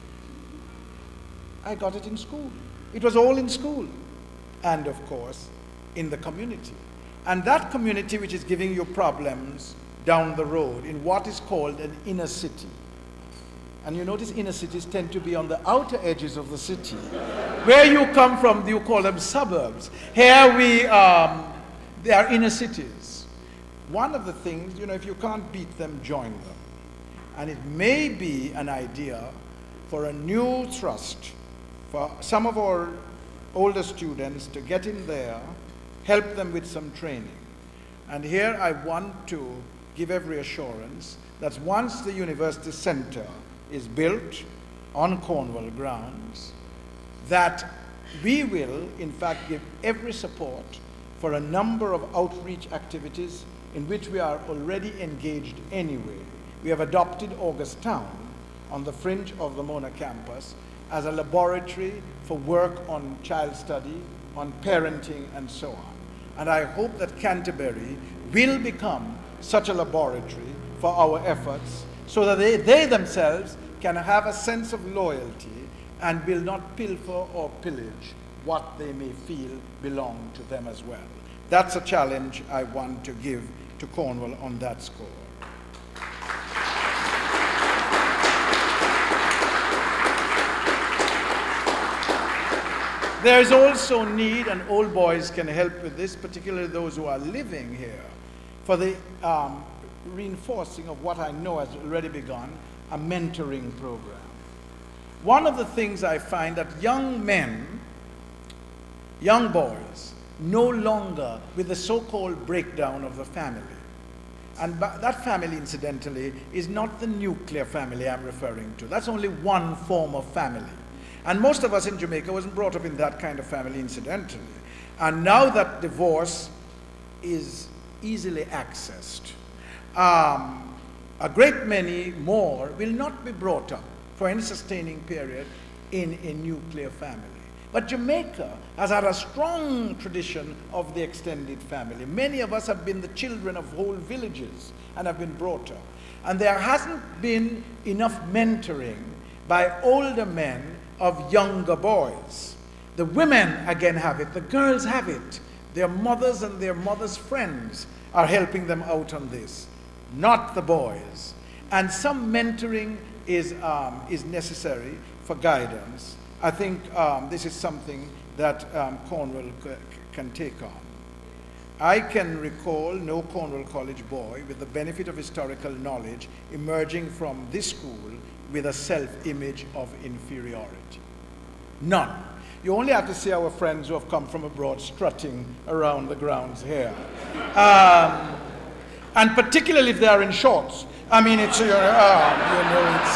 I got it in school. It was all in school. And of course, in the community. And that community which is giving you problems down the road in what is called an inner city. And you notice inner cities tend to be on the outer edges of the city. Where you come from, you call them suburbs. Here we, um, They are inner cities. One of the things, you know, if you can't beat them, join them. And it may be an idea for a new thrust for some of our older students to get in there, help them with some training. And here I want to give every assurance that once the university center is built on Cornwall grounds, that we will, in fact, give every support for a number of outreach activities in which we are already engaged anyway. We have adopted August Town on the fringe of the Mona campus as a laboratory for work on child study, on parenting, and so on. And I hope that Canterbury will become such a laboratory for our efforts so that they, they themselves can have a sense of loyalty and will not pilfer or pillage what they may feel belong to them as well. That's a challenge I want to give to Cornwall on that score. There is also need, and old boys can help with this, particularly those who are living here, for the um, reinforcing of what I know has already begun, a mentoring program. One of the things I find that young men, young boys, no longer with the so-called breakdown of the family. And that family, incidentally, is not the nuclear family I'm referring to. That's only one form of family. And most of us in Jamaica wasn't brought up in that kind of family, incidentally. And now that divorce is easily accessed, um, a great many more will not be brought up for any sustaining period in a nuclear family. But Jamaica has had a strong tradition of the extended family. Many of us have been the children of whole villages and have been brought up. And there hasn't been enough mentoring by older men of younger boys. The women again have it, the girls have it. Their mothers and their mothers' friends are helping them out on this, not the boys. And some mentoring is, um, is necessary for guidance. I think um, this is something that um, Cornwall c can take on. I can recall no Cornwall College boy with the benefit of historical knowledge emerging from this school with a self-image of inferiority. None. You only have to see our friends who have come from abroad strutting around the grounds here. Um, and particularly if they are in shorts. I mean, it's, uh, you know, it's,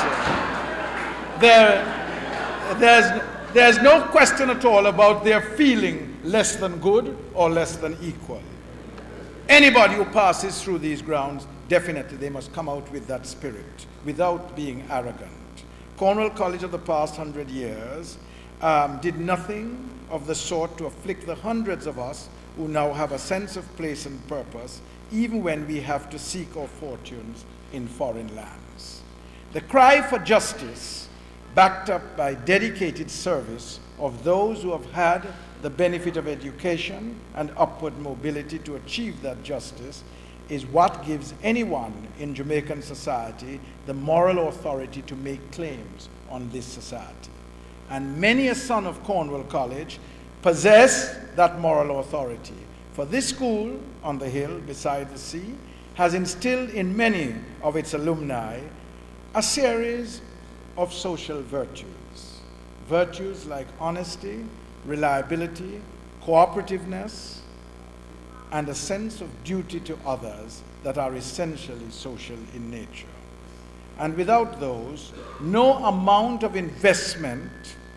uh, there, there's, there's no question at all about their feeling less than good or less than equal. Anybody who passes through these grounds, definitely they must come out with that spirit, without being arrogant. Cornwall College of the past hundred years um, did nothing of the sort to afflict the hundreds of us who now have a sense of place and purpose, even when we have to seek our fortunes in foreign lands. The cry for justice, backed up by dedicated service of those who have had the benefit of education and upward mobility to achieve that justice, is what gives anyone in Jamaican society the moral authority to make claims on this society. And many a son of Cornwall College possess that moral authority. For this school on the hill beside the sea has instilled in many of its alumni a series of social virtues. Virtues like honesty, reliability, cooperativeness, and a sense of duty to others that are essentially social in nature. And without those, no amount of investment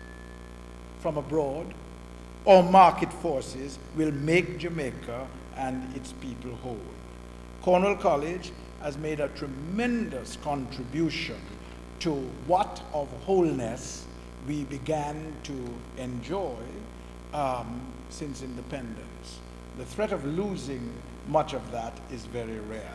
from abroad or market forces will make Jamaica and its people whole. Cornwall College has made a tremendous contribution to what of wholeness we began to enjoy um, since independence. The threat of losing much of that is very real.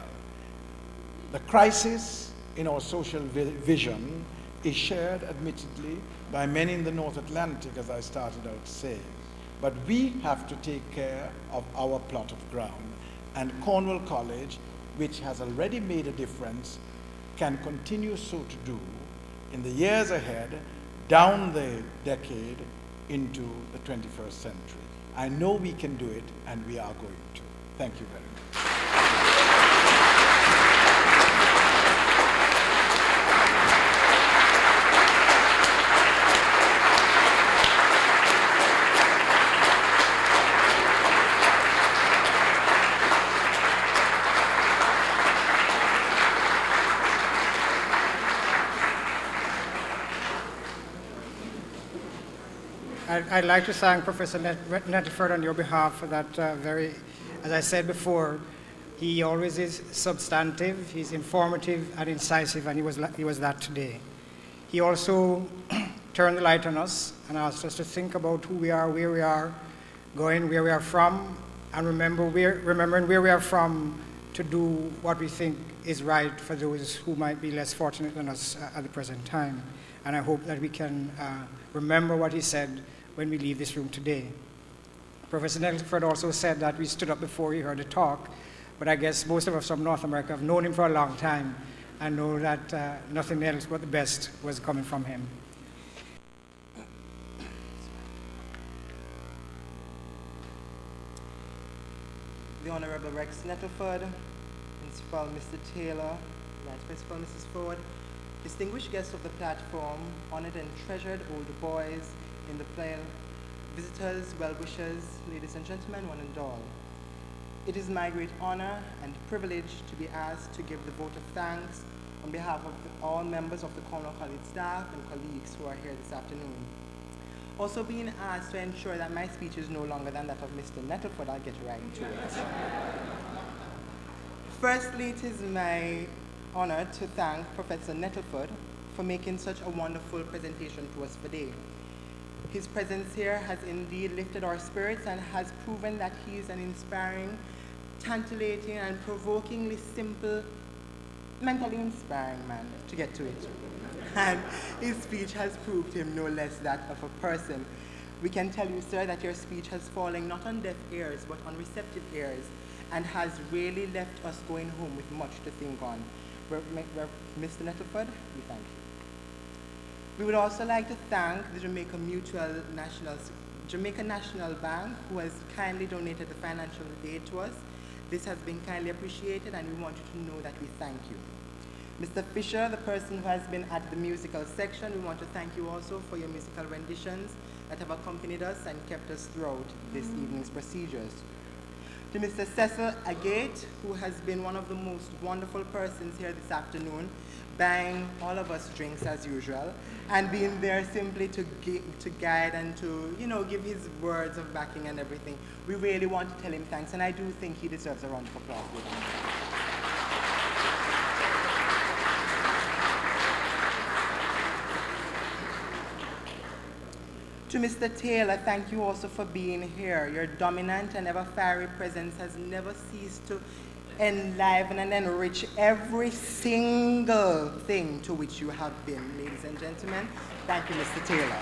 The crisis in our social vi vision is shared, admittedly, by many in the North Atlantic, as I started out saying. But we have to take care of our plot of ground. And Cornwall College, which has already made a difference, can continue so to do in the years ahead, down the decade into the twenty-first century. I know we can do it, and we are going to. Thank you very much. I'd like to thank Professor Nettleford on your behalf for that uh, very, as I said before, he always is substantive, he's informative and incisive, and he was, he was that today. He also turned the light on us and asked us to think about who we are, where we are going, where we are from, and remember where, remembering where we are from to do what we think is right for those who might be less fortunate than us uh, at the present time. And I hope that we can uh, remember what he said when we leave this room today. Professor Nettleford also said that we stood up before he heard the talk, but I guess most of us from North America have known him for a long time and know that uh, nothing else but the best was coming from him. The Honorable Rex Nettleford, Principal Mister Taylor, Vice Principal Missus Ford, distinguished guests of the platform, honored and treasured older boys in the play, visitors, well-wishers, ladies and gentlemen, one and all. It is my great honor and privilege to be asked to give the vote of thanks on behalf of the, all members of the Cornwall College staff and colleagues who are here this afternoon. Also being asked to ensure that my speech is no longer than that of Mister Nettleford, I'll get right into it. Firstly, it is my honor to thank Professor Nettleford for making such a wonderful presentation to us today. His presence here has indeed lifted our spirits and has proven that he is an inspiring, tantalating, and provokingly simple, mentally inspiring man, to get to it. And his speech has proved him no less that of a person. We can tell you, sir, that your speech has fallen not on deaf ears, but on receptive ears, and has really left us going home with much to think on. Mister Nettleford, we thank you. We would also like to thank the Jamaica Mutual National, Jamaica National Bank, who has kindly donated the financial aid to us. This has been kindly appreciated, and we want you to know that we thank you. Mister Fisher, the person who has been at the musical section, we want to thank you also for your musical renditions that have accompanied us and kept us throughout this evening's procedures. To Mister Cecil Agate, who has been one of the most wonderful persons here this afternoon, buying all of us drinks as usual, and being there simply to, to guide and to, you know, give his words of backing and everything. We really want to tell him thanks, and I do think he deserves a round of applause with him. To Mister Taylor, thank you also for being here. Your dominant and ever fiery presence has never ceased to enliven and enrich every single thing to which you have been. Ladies and gentlemen, thank you, Mister Taylor.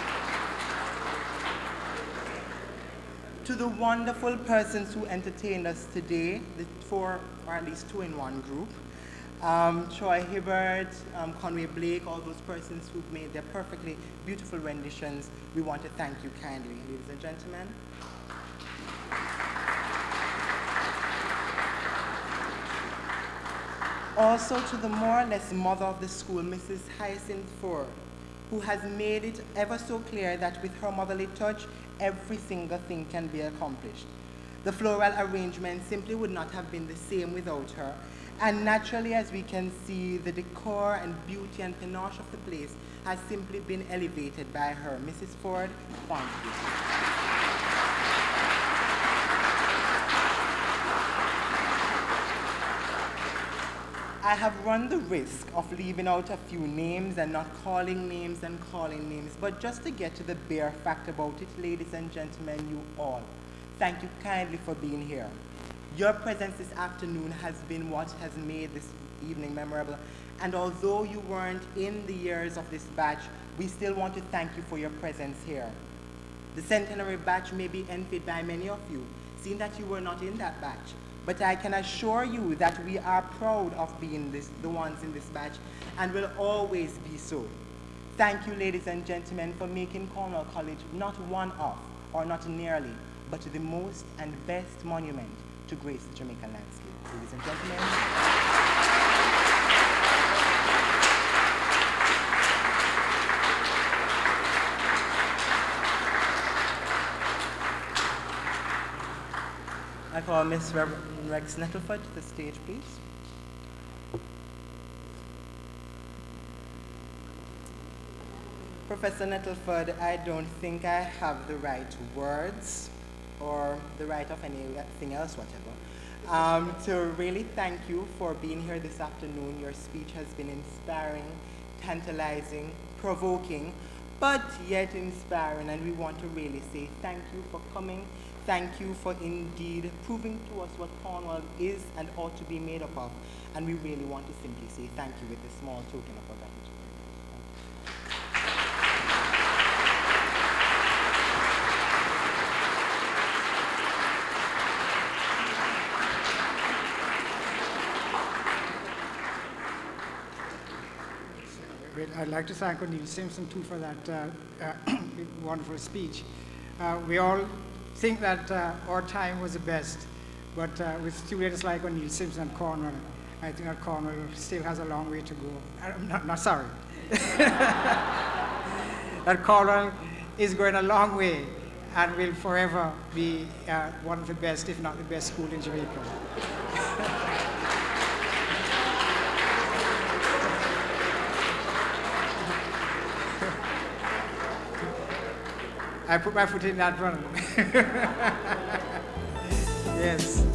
To the wonderful persons who entertained us today, the four, or at least two in one group, Um, Troy Hibbert, um, Conway Blake, all those persons who've made their perfectly beautiful renditions, we want to thank you kindly, ladies and gentlemen. Also to the more or less mother of the school, Missus Hyacinth Ford, who has made it ever so clear that with her motherly touch, every single thing can be accomplished. The floral arrangement simply would not have been the same without her. And naturally, as we can see, the decor and beauty and panache of the place has simply been elevated by her. Missus Ford, thank you. I have run the risk of leaving out a few names and not calling names and calling names, but just to get to the bare fact about it, ladies and gentlemen, you all, thank you kindly for being here. Your presence this afternoon has been what has made this evening memorable. And although you weren't in the years of this batch, we still want to thank you for your presence here. The Centenary batch may be envied by many of you, seeing that you were not in that batch. But I can assure you that we are proud of being this, the ones in this batch, and will always be so. Thank you, ladies and gentlemen, for making Cornwall College not one of, or not nearly, but the most and best monument to grace the Jamaican landscape. Ladies and gentlemen. I call Miss Reverend Rex Nettleford to the stage, please. Professor Nettleford, I don't think I have the right words or the right of anything else, whatever, um, to really thank you for being here this afternoon. Your speech has been inspiring, tantalizing, provoking, but yet inspiring, and we want to really say thank you for coming. Thank you for indeed proving to us what Cornwall is and ought to be made up of, and we really want to simply say thank you with this small token of our gratitude. I'd like to thank O'Neill Simpson too for that uh, uh, wonderful speech. Uh, we all think that uh, our time was the best, but uh, with students like O'Neill Simpson and Cornwall, I think that Cornwall still has a long way to go. I'm not, not sorry. That Cornwall is going a long way and will forever be uh, one of the best, if not the best school in Jamaica. I put my foot in that one. Yes.